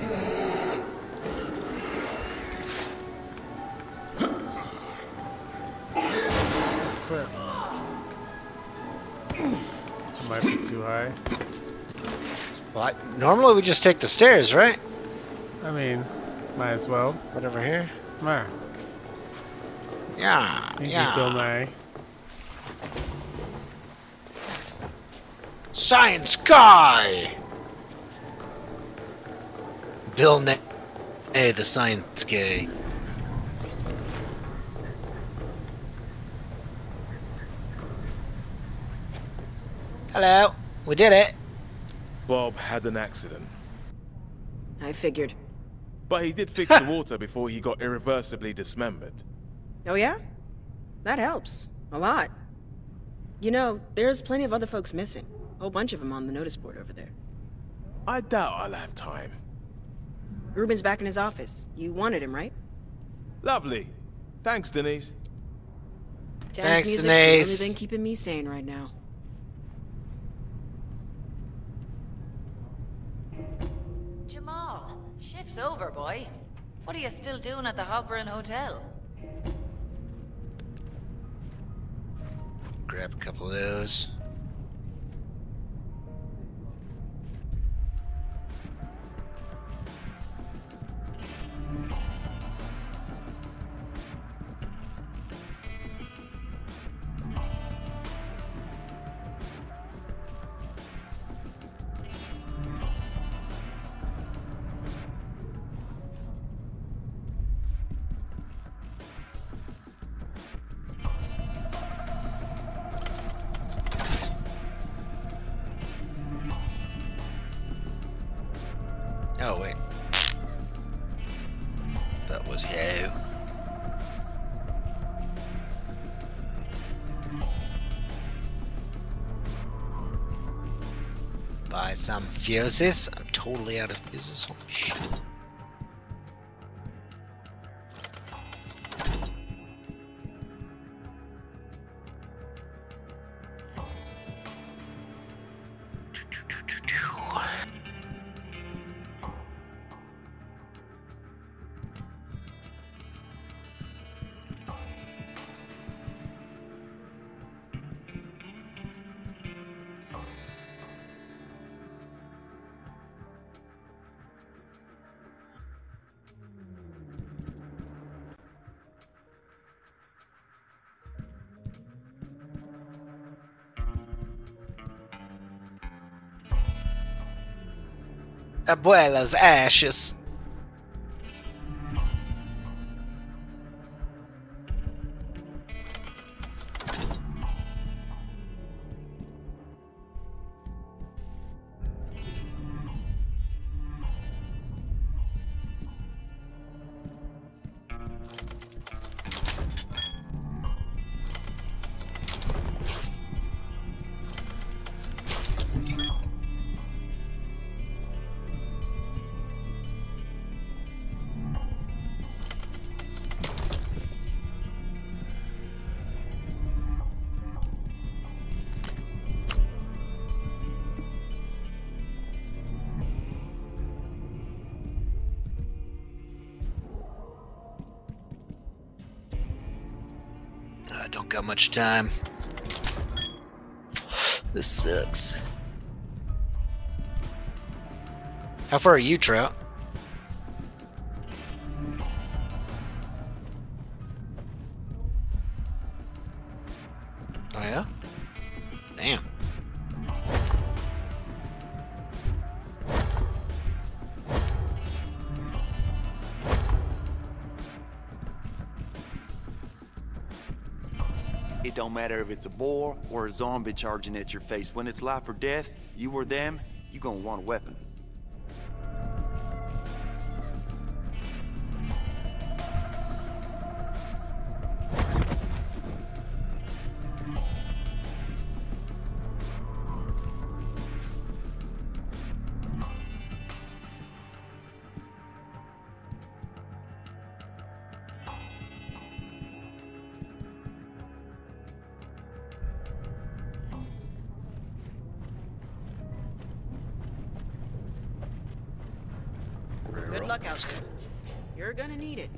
Might be too high. Well, I, normally we just take the stairs, right? I mean, might as well. Right over here? Where? Yeah, Easy, yeah. Bill Nye. Science guy! Bill Nye, hey, the science guy. Hello, we did it. Bob had an accident. I figured. But he did fix the water before he got irreversibly dismembered. Oh yeah? That helps. A lot. You know, there's plenty of other folks missing. A whole bunch of them on the notice board over there. I doubt I'll have time. Ruben's back in his office. You wanted him, right? Lovely. Thanks, Denise. Jazz Thanks, music's Denise. really been keeping me sane right now. Jamal, shift's over, boy. What are you still doing at the Halperin Hotel? Grab a couple of those. Oh, wait. That was you. Buy some fuses. I'm totally out of business. Holy shit. Abuela's ashes. I don't got much time. This sucks. How far are you, Trout? Oh yeah? Damn. It don't matter if it's a boar or a zombie charging at your face. When it's life or death, you or them, you gonna want a weapon. Good luck out there. You're gonna need it.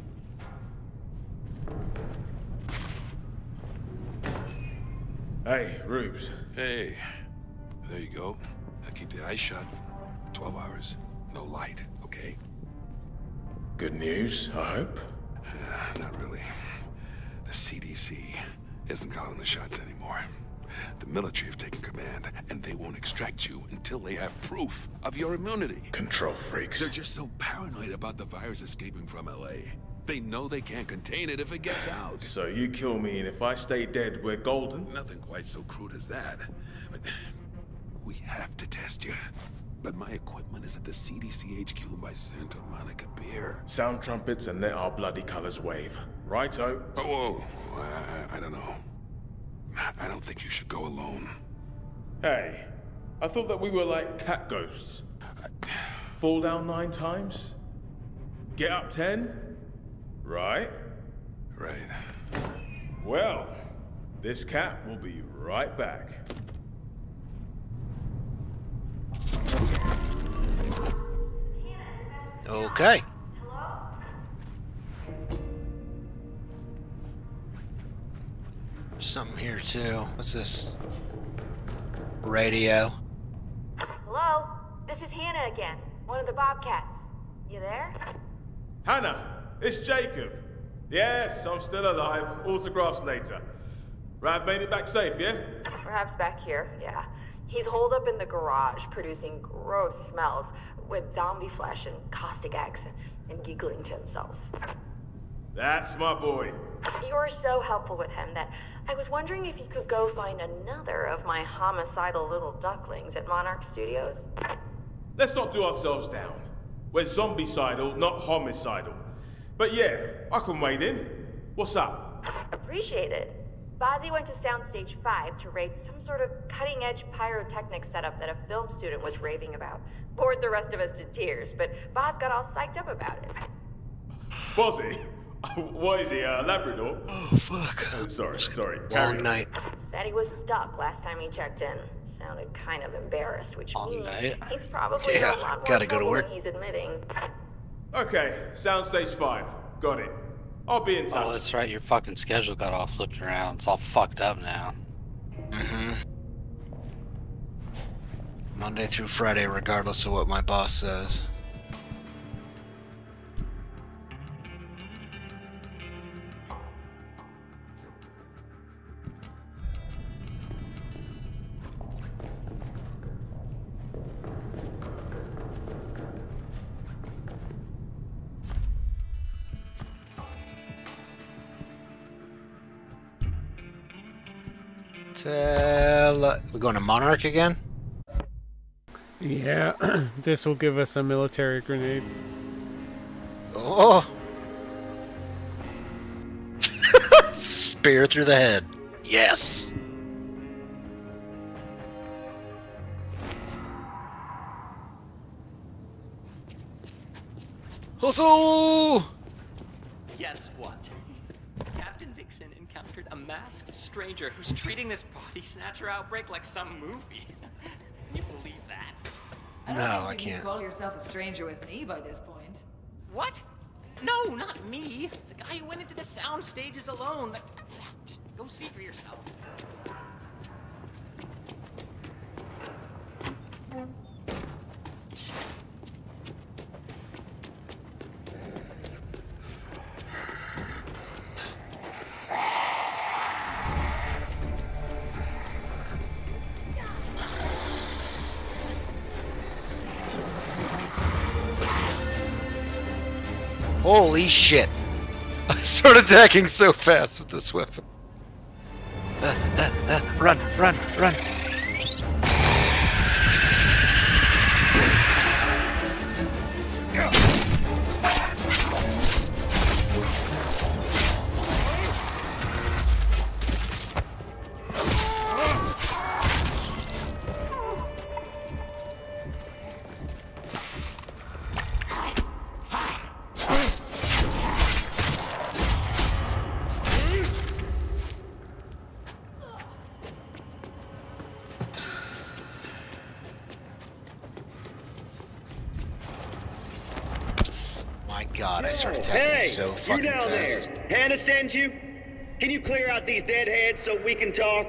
Hey, Rubes. Hey. There you go. Now keep the eyes shut. Twelve hours. No light, okay? Good news, I hope. Uh, not really. The C D C isn't calling the shots anymore. The military have taken command, and they won't extract you until they have proof of your immunity. Control freaks. They're just so paranoid about the virus escaping from L A. They know they can't contain it if it gets out. So you kill me, and if I stay dead, we're golden? Nothing quite so crude as that. But we have to test you. But my equipment is at the C D C H Q by Santa Monica Pier. Sound trumpets and let our bloody colors wave. Righto. Oh, whoa. I, I don't know. I don't think you should go alone. Hey, I thought that we were like cat ghosts. Fall down nine times? Get up ten? Right? Right. Well, this cat will be right back. Okay. There's something here too. What's this? Radio. Hello? This is Hannah again. One of the Bobcats. You there? Hannah, it's Jacob. Yes, I'm still alive. Autographs later. Rav made it back safe, yeah? Perhaps back here, yeah. He's holed up in the garage, producing gross smells with zombie flesh and caustic accent and giggling to himself. That's my boy. You were so helpful with him that I was wondering if you could go find another of my homicidal little ducklings at Monarch Studios. Let's not do ourselves down. We're zombie-cidal, not homicidal. But yeah, I can wade in. What's up? Appreciate it. Bozzy went to Soundstage five to raid some sort of cutting-edge pyrotechnic setup that a film student was raving about. Bored the rest of us to tears, but Boz got all psyched up about it. Bozzy? What is he, a Labrador? Oh, fuck. Oh, sorry, sorry. Long night. Said he was stuck last time he checked in. Sounded kind of embarrassed, which Long means night. he's probably Yeah, a lot more gotta go to trouble work. than he's admitting. Okay, Soundstage five. Got it. I'll be in touch. Oh, that's right. Your fucking schedule got all flipped around. It's all fucked up now. Mm-hmm. Monday through Friday, regardless of what my boss says. Tell, we're going to Monarch again? Yeah, this will give us a military grenade. Oh! Spear through the head. Yes! Hustle! Guess what? Captain Vixen encountered a masked stranger who's treating this body snatcher outbreak like some movie. Can you believe that? I don't No, even I think you can't. call yourself a stranger with me by this point. What? No, not me. The guy who went into the sound stages alone. Just go see for yourself. Holy shit! I start attacking so fast with this weapon. Uh, uh, uh, run, run, run! God, I start attacking Hey, so fucking you down fast. there. Hannah sends you? Can you clear out these deadheads so we can talk?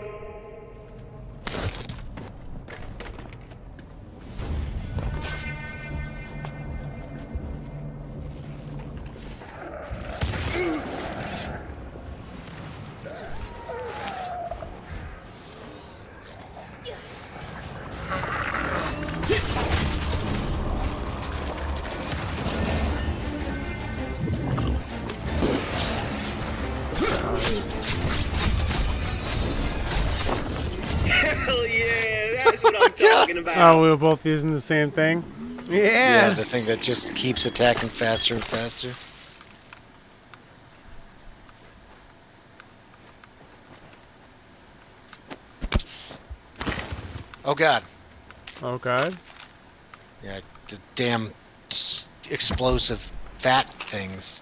Hell yeah, that's what I'm talking about. Oh, we were both using the same thing? Yeah, the thing that just keeps attacking faster and faster. Oh god. Oh god. Yeah, the damn s- explosive fat things.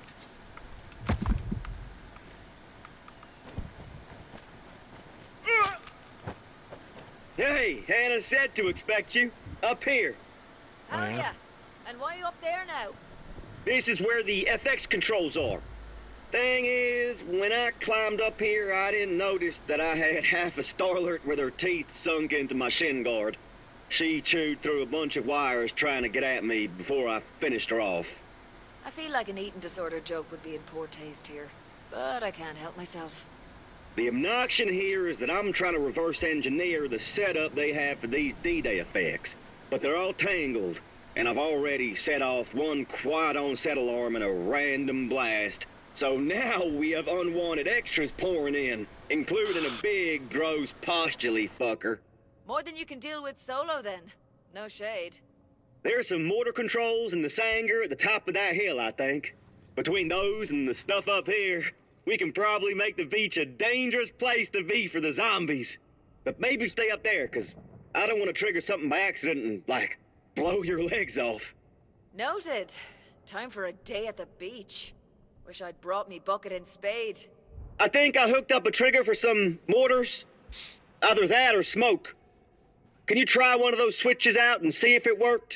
Hey, Hannah said to expect you. Up here. Hell yeah. And why are you up there now? This is where the F X controls are. Thing is, when I climbed up here, I didn't notice that I had half a starlet with her teeth sunk into my shin guard. She chewed through a bunch of wires trying to get at me before I finished her off. I feel like an eating disorder joke would be in poor taste here, but I can't help myself. The obnoxion here is that I'm trying to reverse engineer the setup they have for these D-Day effects, but they're all tangled, and I've already set off one quiet on-set alarm and a random blast. So now we have unwanted extras pouring in, including a big, gross, postulate fucker. More than you can deal with solo, then. No shade. There's some mortar controls in the Sanger at the top of that hill, I think. Between those and the stuff up here, we can probably make the beach a dangerous place to be for the zombies. But maybe stay up there, because I don't want to trigger something by accident and, like, blow your legs off. Noted. Time for a day at the beach. Wish I'd brought me bucket and spade. I think I hooked up a trigger for some mortars. Either that or smoke. Can you try one of those switches out and see if it worked?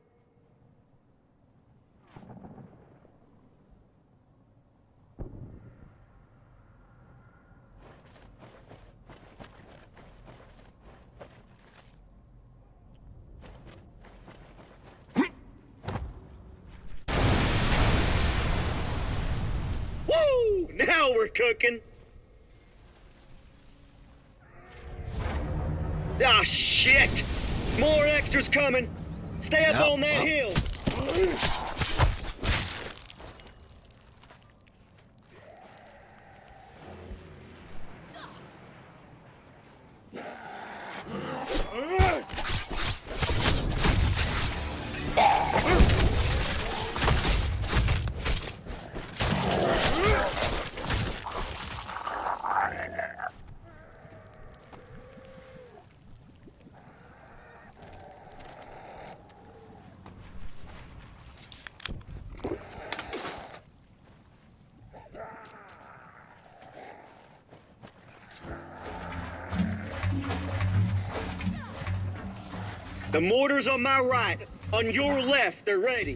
Woo! Now we're cooking. Ah, shit! More extras coming. Stay up Yep, on that well. hill. The mortars on my right. On your left, they're ready.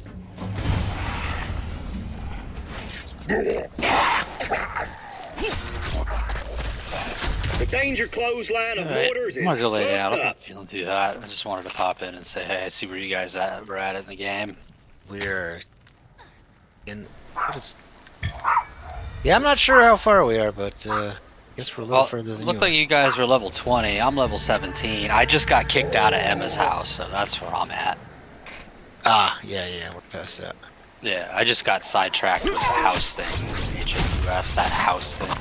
The danger clothesline of Alright, mortars I'm is gonna go lay down. hooked I'm up. not feeling too hot. I just wanted to pop in and say, hey, I see where you guys at, were at in the game. We're in. What is? Yeah, I'm not sure how far we are, but uh, I guess we're a little Well, further than looked you. like you guys were level twenty. I'm level seventeen. I just got kicked out of Emma's house, so that's where I'm at. Ah, yeah, yeah, we're past that. Yeah, I just got sidetracked with the house thing. H U S, that house thing.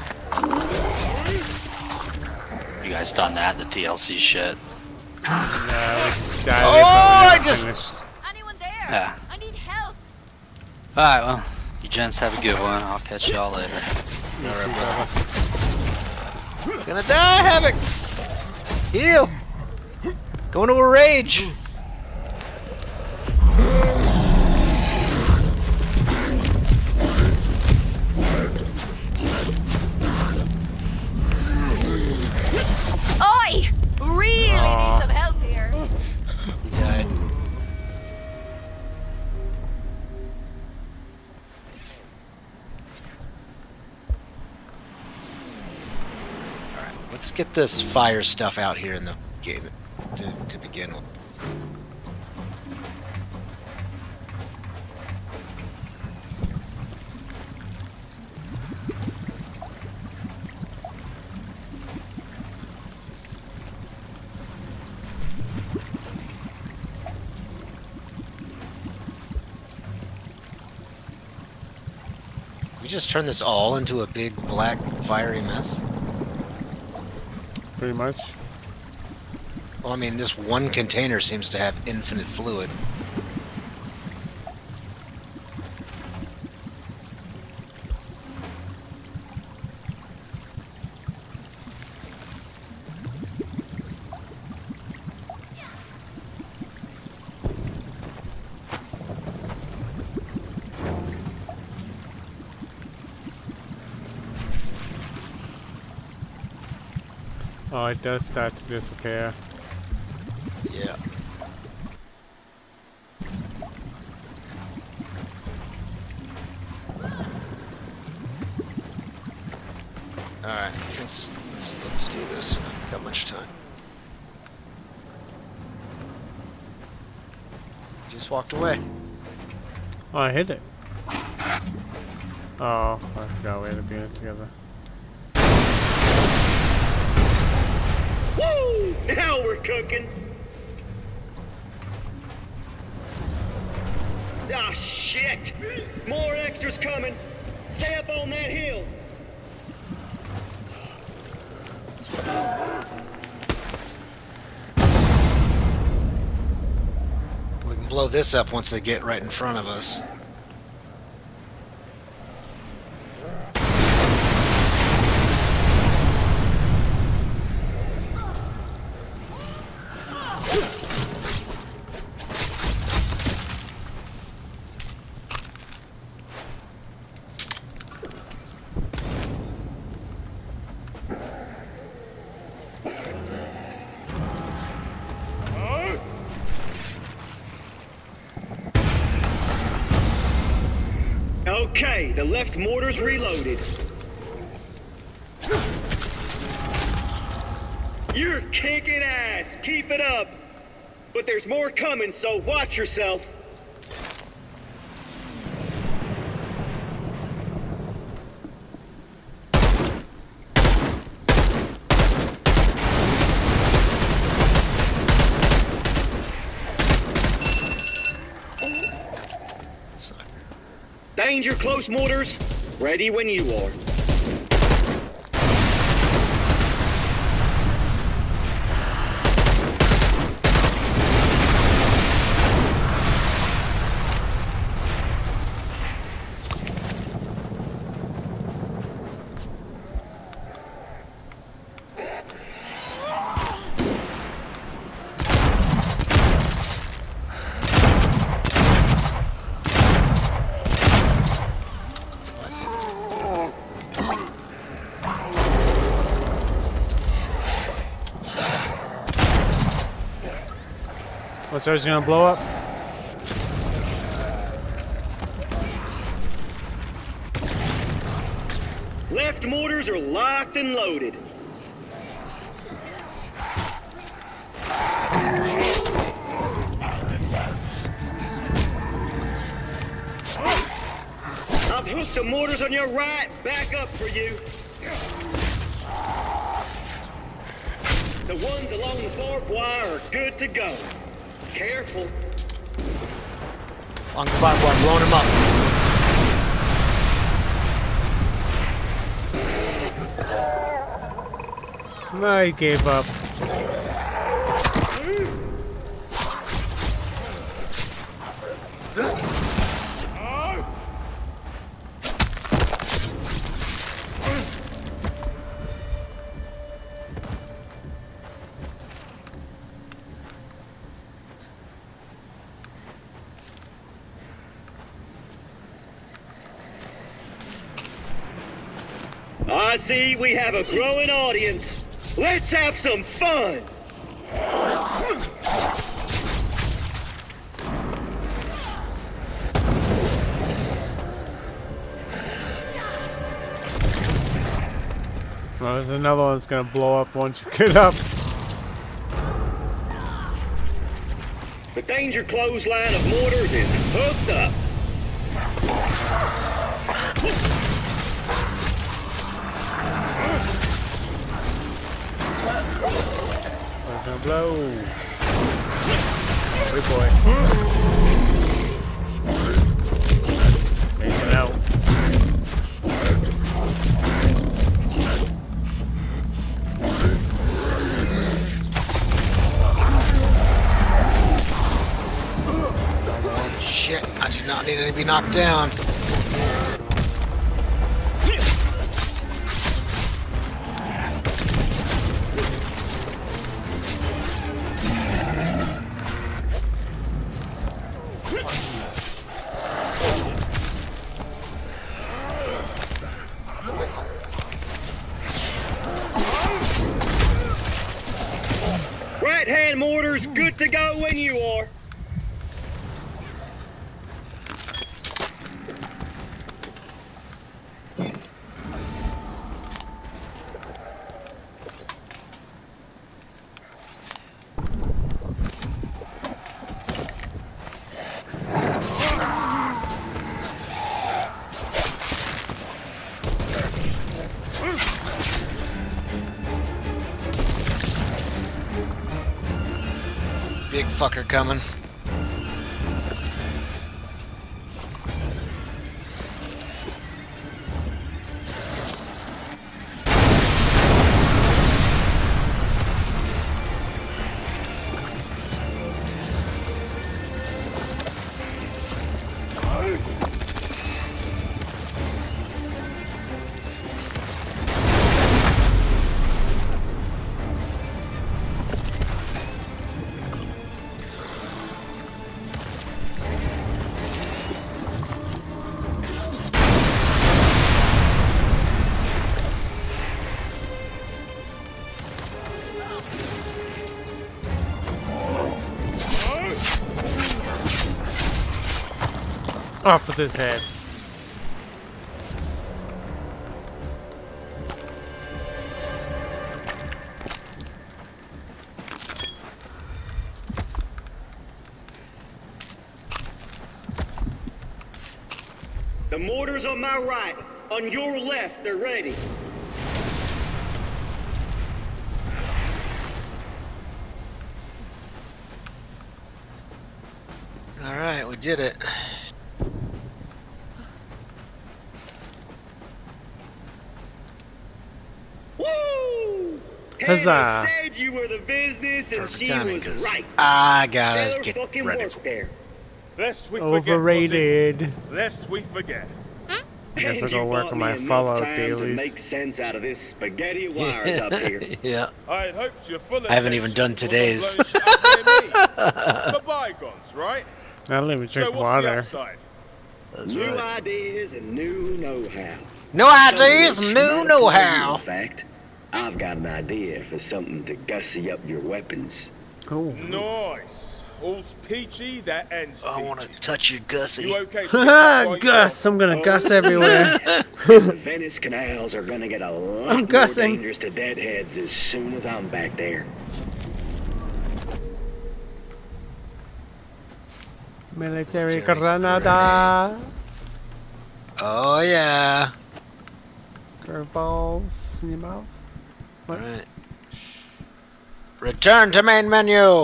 You guys done that, the D L C shit? No, it's that Oh, is I already just- finished. Anyone there? Yeah. I need help. Alright, well, you gents have a good one. I'll catch y'all later. Alright, brother. Gonna die, Havoc! Heal! Go into a rage! Oi! Really need some help here. He died. Alright, let's get this fire stuff out here in the game to, to begin with. We just turn this all into a big black fiery mess? Pretty much. Well, I mean, this one container seems to have infinite fluid. Oh, it does start to disappear. Yeah. Alright, let's, let's let's do this. Got much time. Just walked away. Oh, I hit it. Oh, I forgot we had to be in it together. Woo! Now we're cooking. Ah, shit! More extras coming. Stay up on that hill. We can blow this up once they get right in front of us. Okay, the left mortar's reloaded. You're kicking ass. Keep it up. But there's more coming, so watch yourself. Danger close, mortars. Ready when you are. What's ours gonna blow up? Left mortars are locked and loaded. I've hooked the mortars on your right back up for you. The ones along the barbed wire are good to go. Careful. On the barbed wire, blowing him up. No, he gave up. I see we have a growing audience. Let's have some fun! Well, there's another one that's gonna blow up once you get up. The danger clothesline of mortars is hooked up. It's gonna blow. Good boy. Facing out. Shit, I do not need to be knocked down. Right-hand mortars good to go when you are. Big fucker coming. Off with his head. The mortars on my right. On your left, they're ready. All right, we did it. Woo! Huzzah! Said you were the business and Perfect she timing, was 'cause right. I gotta Stellar get fucking ready work for there. Lest we Overrated. forget. Pussy. Lest we forget. I guess I'll And go you work bought on me my enough Fallout time to dailies. make sense out of this spaghetti of wires up here. Yeah. I had hoped you're full of I haven't even done attention today's. before blowing shit up near me. For bygones, right? I don't even drink So what's water. the upside? That's New right. ideas and new know-how. No ideas, Something new that's know-how. In fact, I've got an idea for something to gussy up your weapons. Cool. Nice. All's peachy that ends peachy. I want to touch your Gussie. You okay to get that by Gus, I'm gonna yourself? Gus everywhere. The Venice canals are gonna get a lot I'm more guessing. dangerous to deadheads as soon as I'm back there. Military Granada. Oh yeah. Curveballs in your mouth. All right. Return to main menu.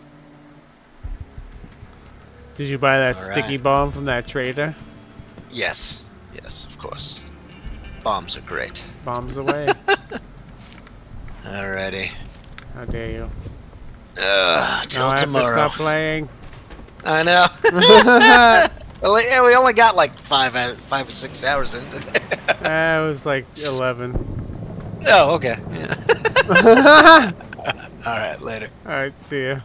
Did you buy that All sticky right. bomb from that trader? Yes. Yes, of course. Bombs are great. Bombs away. Alrighty. How dare you? Uh, till Now I have to tomorrow. stop playing. I know. Well, yeah, we only got like five, uh, five or six hours into it. Uh, it was like eleven. Oh, okay. Yeah. All right, later. All right, see ya.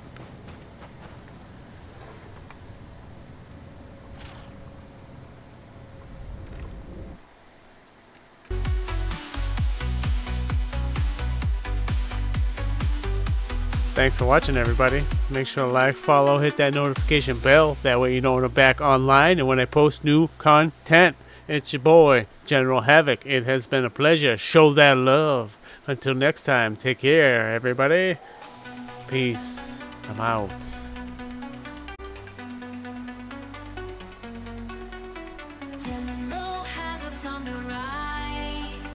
Thanks for watching, everybody. Make sure to like, follow, hit that notification bell. That way you know when I'm back online and when I post new content. It's your boy, General Havoc. It has been a pleasure. Show that love. Until next time, take care, everybody. Peace. I'm out.